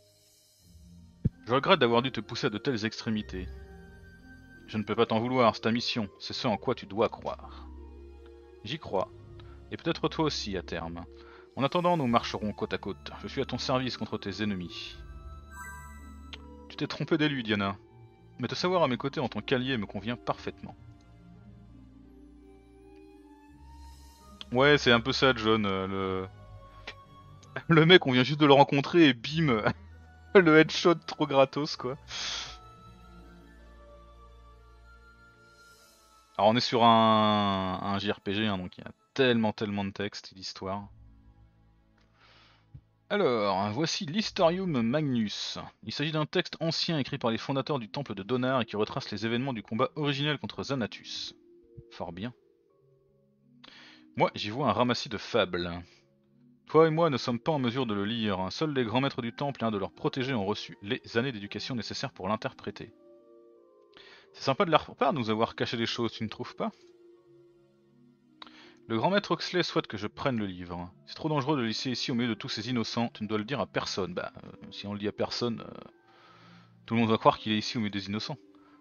Je regrette d'avoir dû te pousser à de telles extrémités. Je ne peux pas t'en vouloir, c'est ta mission, c'est ce en quoi tu dois croire. J'y crois. Et peut-être toi aussi à terme. En attendant, nous marcherons côte à côte. Je suis à ton service contre tes ennemis. Tu t'es trompé d'élu, Diana. Mais te savoir à mes côtés en tant qu'allié me convient parfaitement. Ouais, c'est un peu ça, John. euh, le... le mec, on vient juste de le rencontrer et bim, le headshot trop gratos, quoi. Alors on est sur un, un J R P G, hein, donc il y a tellement tellement de texte et d'histoire. Alors, voici l'Historium Magnus. Il s'agit d'un texte ancien écrit par les fondateurs du temple de Donar et qui retrace les événements du combat originel contre Xanatus. Fort bien. Moi, j'y vois un ramassis de fables. Toi et moi ne sommes pas en mesure de le lire. Seuls les grands maîtres du temple et un de leurs protégés ont reçu les années d'éducation nécessaires pour l'interpréter. C'est sympa de leur part de nous avoir caché des choses, tu ne trouves pas? Le grand maître Oxley souhaite que je prenne le livre. C'est trop dangereux de le laisser ici au milieu de tous ces innocents, tu ne dois le dire à personne. Bah, euh, si on le dit à personne, euh, tout le monde va croire qu'il est ici au milieu des innocents.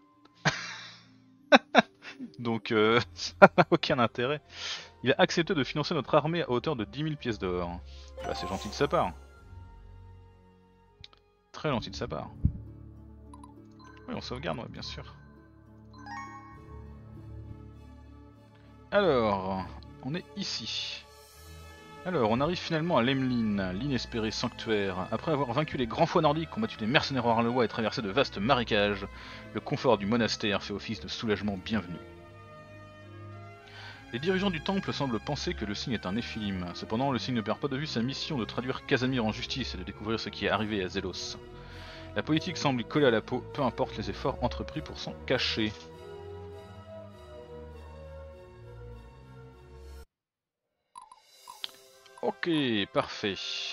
Donc euh, ça n'a aucun intérêt. Il a accepté de financer notre armée à hauteur de dix mille pièces d'or. Bah, c'est gentil de sa part. Très gentil de sa part. Oui, on sauvegarde, ouais, bien sûr. Alors, on est ici. Alors, on arrive finalement à Lemlin, l'inespéré sanctuaire. Après avoir vaincu les grands foies nordiques, combattu des mercenaires Arlewois et traversé de vastes marécages, le confort du monastère fait office de soulagement bienvenu. Les dirigeants du temple semblent penser que le signe est un éphilim. Cependant, le signe ne perd pas de vue sa mission de traduire Casamir en justice et de découvrir ce qui est arrivé à Zelos. La politique semble lui coller à la peau, peu importe les efforts entrepris pour s'en cacher. Ok, parfait.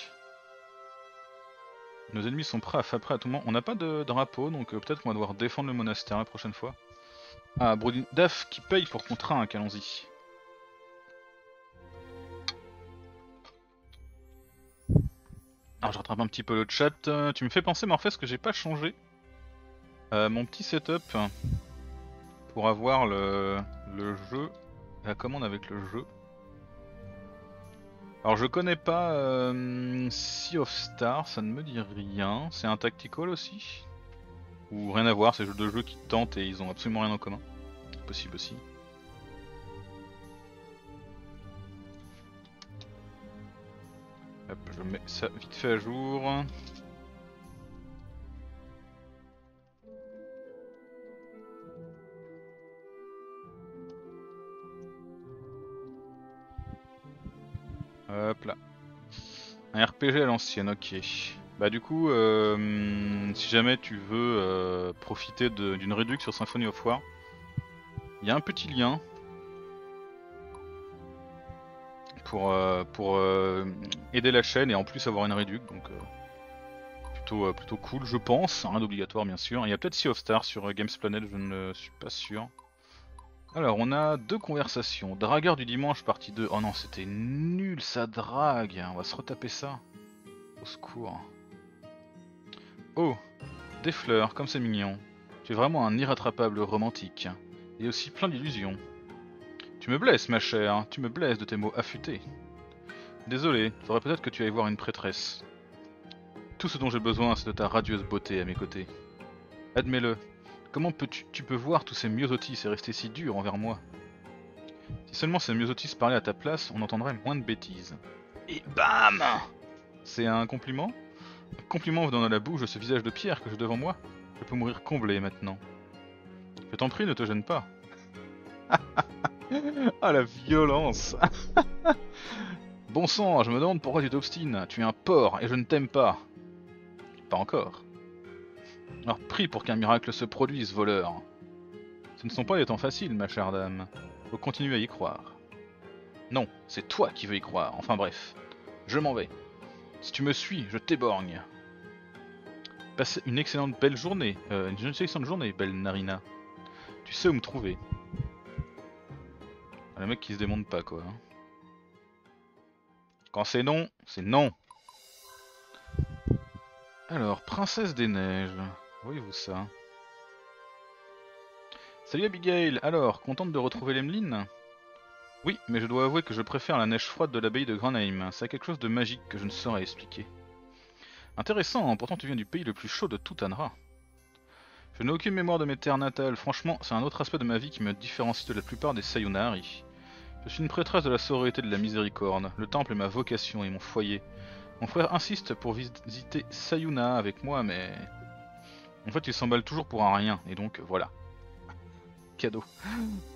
Nos ennemis sont prêts à faire prêt à tout moment. On n'a pas de drapeau, donc euh, peut-être qu'on va devoir défendre le monastère la prochaine fois. Ah, Brodin Daf qui paye pour qu'on trinque, allons-y. Alors je rattrape un petit peu le chat. Euh, tu me fais penser Morphès que j'ai pas changé euh, mon petit setup pour avoir le, le jeu, la commande avec le jeu. Alors je connais pas euh, Sea of Stars, ça ne me dit rien. C'est un tactical aussi? Ou rien à voir, c'est deux jeux qui tentent et ils ont absolument rien en commun. C'est possible aussi. Hop, je mets ça vite fait à jour. Hop là. Un R P G à l'ancienne, ok. Bah du coup, euh, si jamais tu veux euh, profiter d'une réduction sur Symphony of War, il y a un petit lien pour, euh, pour euh, aider la chaîne et en plus avoir une réduction, donc euh, plutôt, euh, plutôt cool je pense, rien d'obligatoire bien sûr. Il y a peut-être Sea of Stars sur euh, Games Planet, je ne suis pas sûr. Alors on a deux conversations. Dragueur du dimanche partie deux. Oh non c'était nul ça drague. On va se retaper ça. Au secours. Oh, des fleurs, comme c'est mignon. Tu es vraiment un irrattrapable romantique. Et aussi plein d'illusions. Tu me blesses ma chère, tu me blesses de tes mots affûtés. Désolé, faudrait peut-être que tu ailles voir une prêtresse. Tout ce dont j'ai besoin c'est de ta radieuse beauté à mes côtés. Admets-le. Comment peux-tu tu peux voir tous ces myosotis et rester si dur envers moi? Si seulement ces myosotis parlaient à ta place, on entendrait moins de bêtises. Et bam! C'est un compliment? Un compliment venant de la bouche de ce visage de pierre que j'ai devant moi? Je peux mourir comblé maintenant. Je t'en prie, ne te gêne pas. Ah la violence. Bon sang, je me demande pourquoi tu t'obstines. Tu es un porc et je ne t'aime pas. Pas encore. Alors prie pour qu'un miracle se produise, voleur. Ce ne sont pas des temps faciles, ma chère dame. Faut continuer à y croire. Non, c'est toi qui veux y croire. Enfin bref, je m'en vais. Si tu me suis, je t'éborgne. Passe une excellente belle journée. Euh, une excellente journée, belle Narina. Tu sais où me trouver. Ah, le mec qui se démonte pas, quoi. Quand c'est non, c'est non. Alors, princesse des neiges. Voyez-vous ça? Salut Abigail. Alors, contente de retrouver l'Emmeline? Oui, mais je dois avouer que je préfère la neige froide de l'abbaye de Granheim. Ça a quelque chose de magique que je ne saurais expliquer. Intéressant, pourtant tu viens du pays le plus chaud de tout Anra. Je n'ai aucune mémoire de mes terres natales. Franchement, c'est un autre aspect de ma vie qui me différencie de la plupart des Sayonari. Je suis une prêtresse de la sororité de la miséricorde. Le temple est ma vocation et mon foyer. Mon frère insiste pour visiter Sayuna avec moi, mais... En fait, il s'emballe toujours pour un rien, et donc voilà. Cadeau.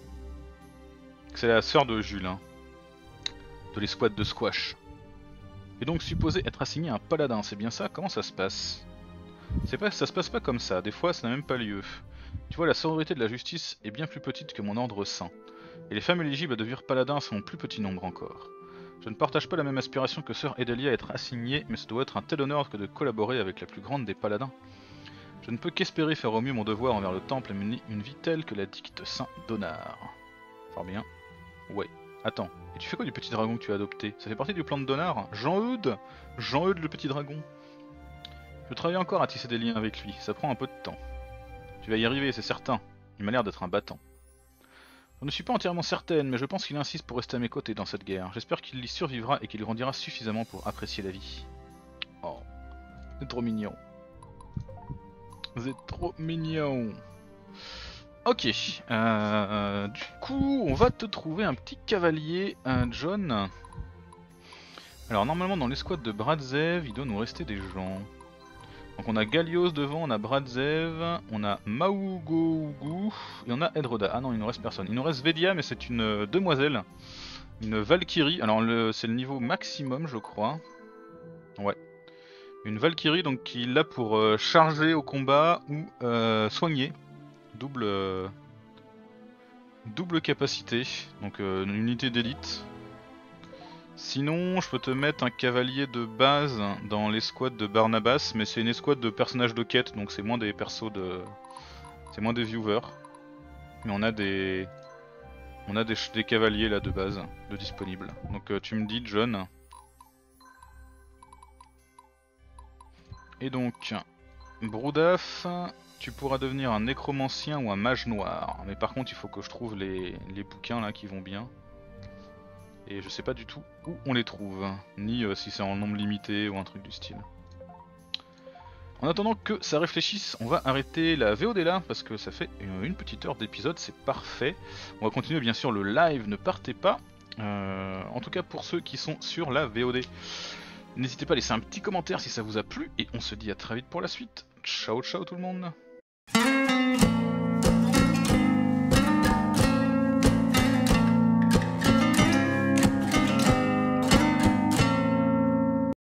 C'est la sœur de Jules, hein. De l'escouade de Squash. Et donc supposé être assigné à un paladin, c'est bien ça? Comment ça se passe? C'est pas, ça se passe pas comme ça, des fois ça n'a même pas lieu. Tu vois, la sororité de la justice est bien plus petite que mon ordre saint. Et les femmes éligibles à devenir paladin sont en plus petit nombre encore. Je ne partage pas la même aspiration que sœur Edelia à être assignée, mais ce doit être un tel honneur que de collaborer avec la plus grande des paladins. Je ne peux qu'espérer faire au mieux mon devoir envers le temple et mener une vie telle que la dicte Saint Donar. Fort bien. Ouais. Attends, et tu fais quoi du petit dragon que tu as adopté? Ça fait partie du plan de Donar? Jean-Eudes Jean-Eudes le petit dragon. Je travaille encore à tisser des liens avec lui, ça prend un peu de temps. Tu vas y arriver, c'est certain. Il m'a l'air d'être un battant. Je ne suis pas entièrement certaine, mais je pense qu'il insiste pour rester à mes côtés dans cette guerre. J'espère qu'il y survivra et qu'il grandira suffisamment pour apprécier la vie. Oh, c'est trop mignon. C'est trop mignon. Ok, euh, du coup, on va te trouver un petit cavalier, un John. Alors normalement dans l'escouade de Bradzev, il doit nous rester des gens. Donc on a Galios devant, on a Bradzev, on a Maugougu et on a Edroda. Ah non, il nous reste personne. Il nous reste Vedia, mais c'est une euh, demoiselle, une Valkyrie. Alors c'est le niveau maximum, je crois. Ouais. Une Valkyrie donc qui est là pour euh, charger au combat ou euh, soigner. Double, euh, double capacité, donc euh, une unité d'élite. Sinon, je peux te mettre un cavalier de base dans l'escouade de Barnabas, mais c'est une escouade de personnages de quête, donc c'est moins des persos de, c'est moins des viewers. Mais on a des, on a des, des cavaliers là de base, de disponibles. Donc euh, tu me dis, John. Et donc, Broudaf. Tu pourras devenir un nécromancien ou un mage noir, mais par contre il faut que je trouve les, les bouquins là qui vont bien. Et je sais pas du tout où on les trouve, ni euh, si c'est en nombre limité ou un truc du style. En attendant que ça réfléchisse, on va arrêter la V O D là, parce que ça fait une petite heure d'épisode, c'est parfait. On va continuer bien sûr le live, ne partez pas. Euh, en tout cas pour ceux qui sont sur la V O D. N'hésitez pas à laisser un petit commentaire si ça vous a plu, et on se dit à très vite pour la suite. Ciao ciao tout le monde.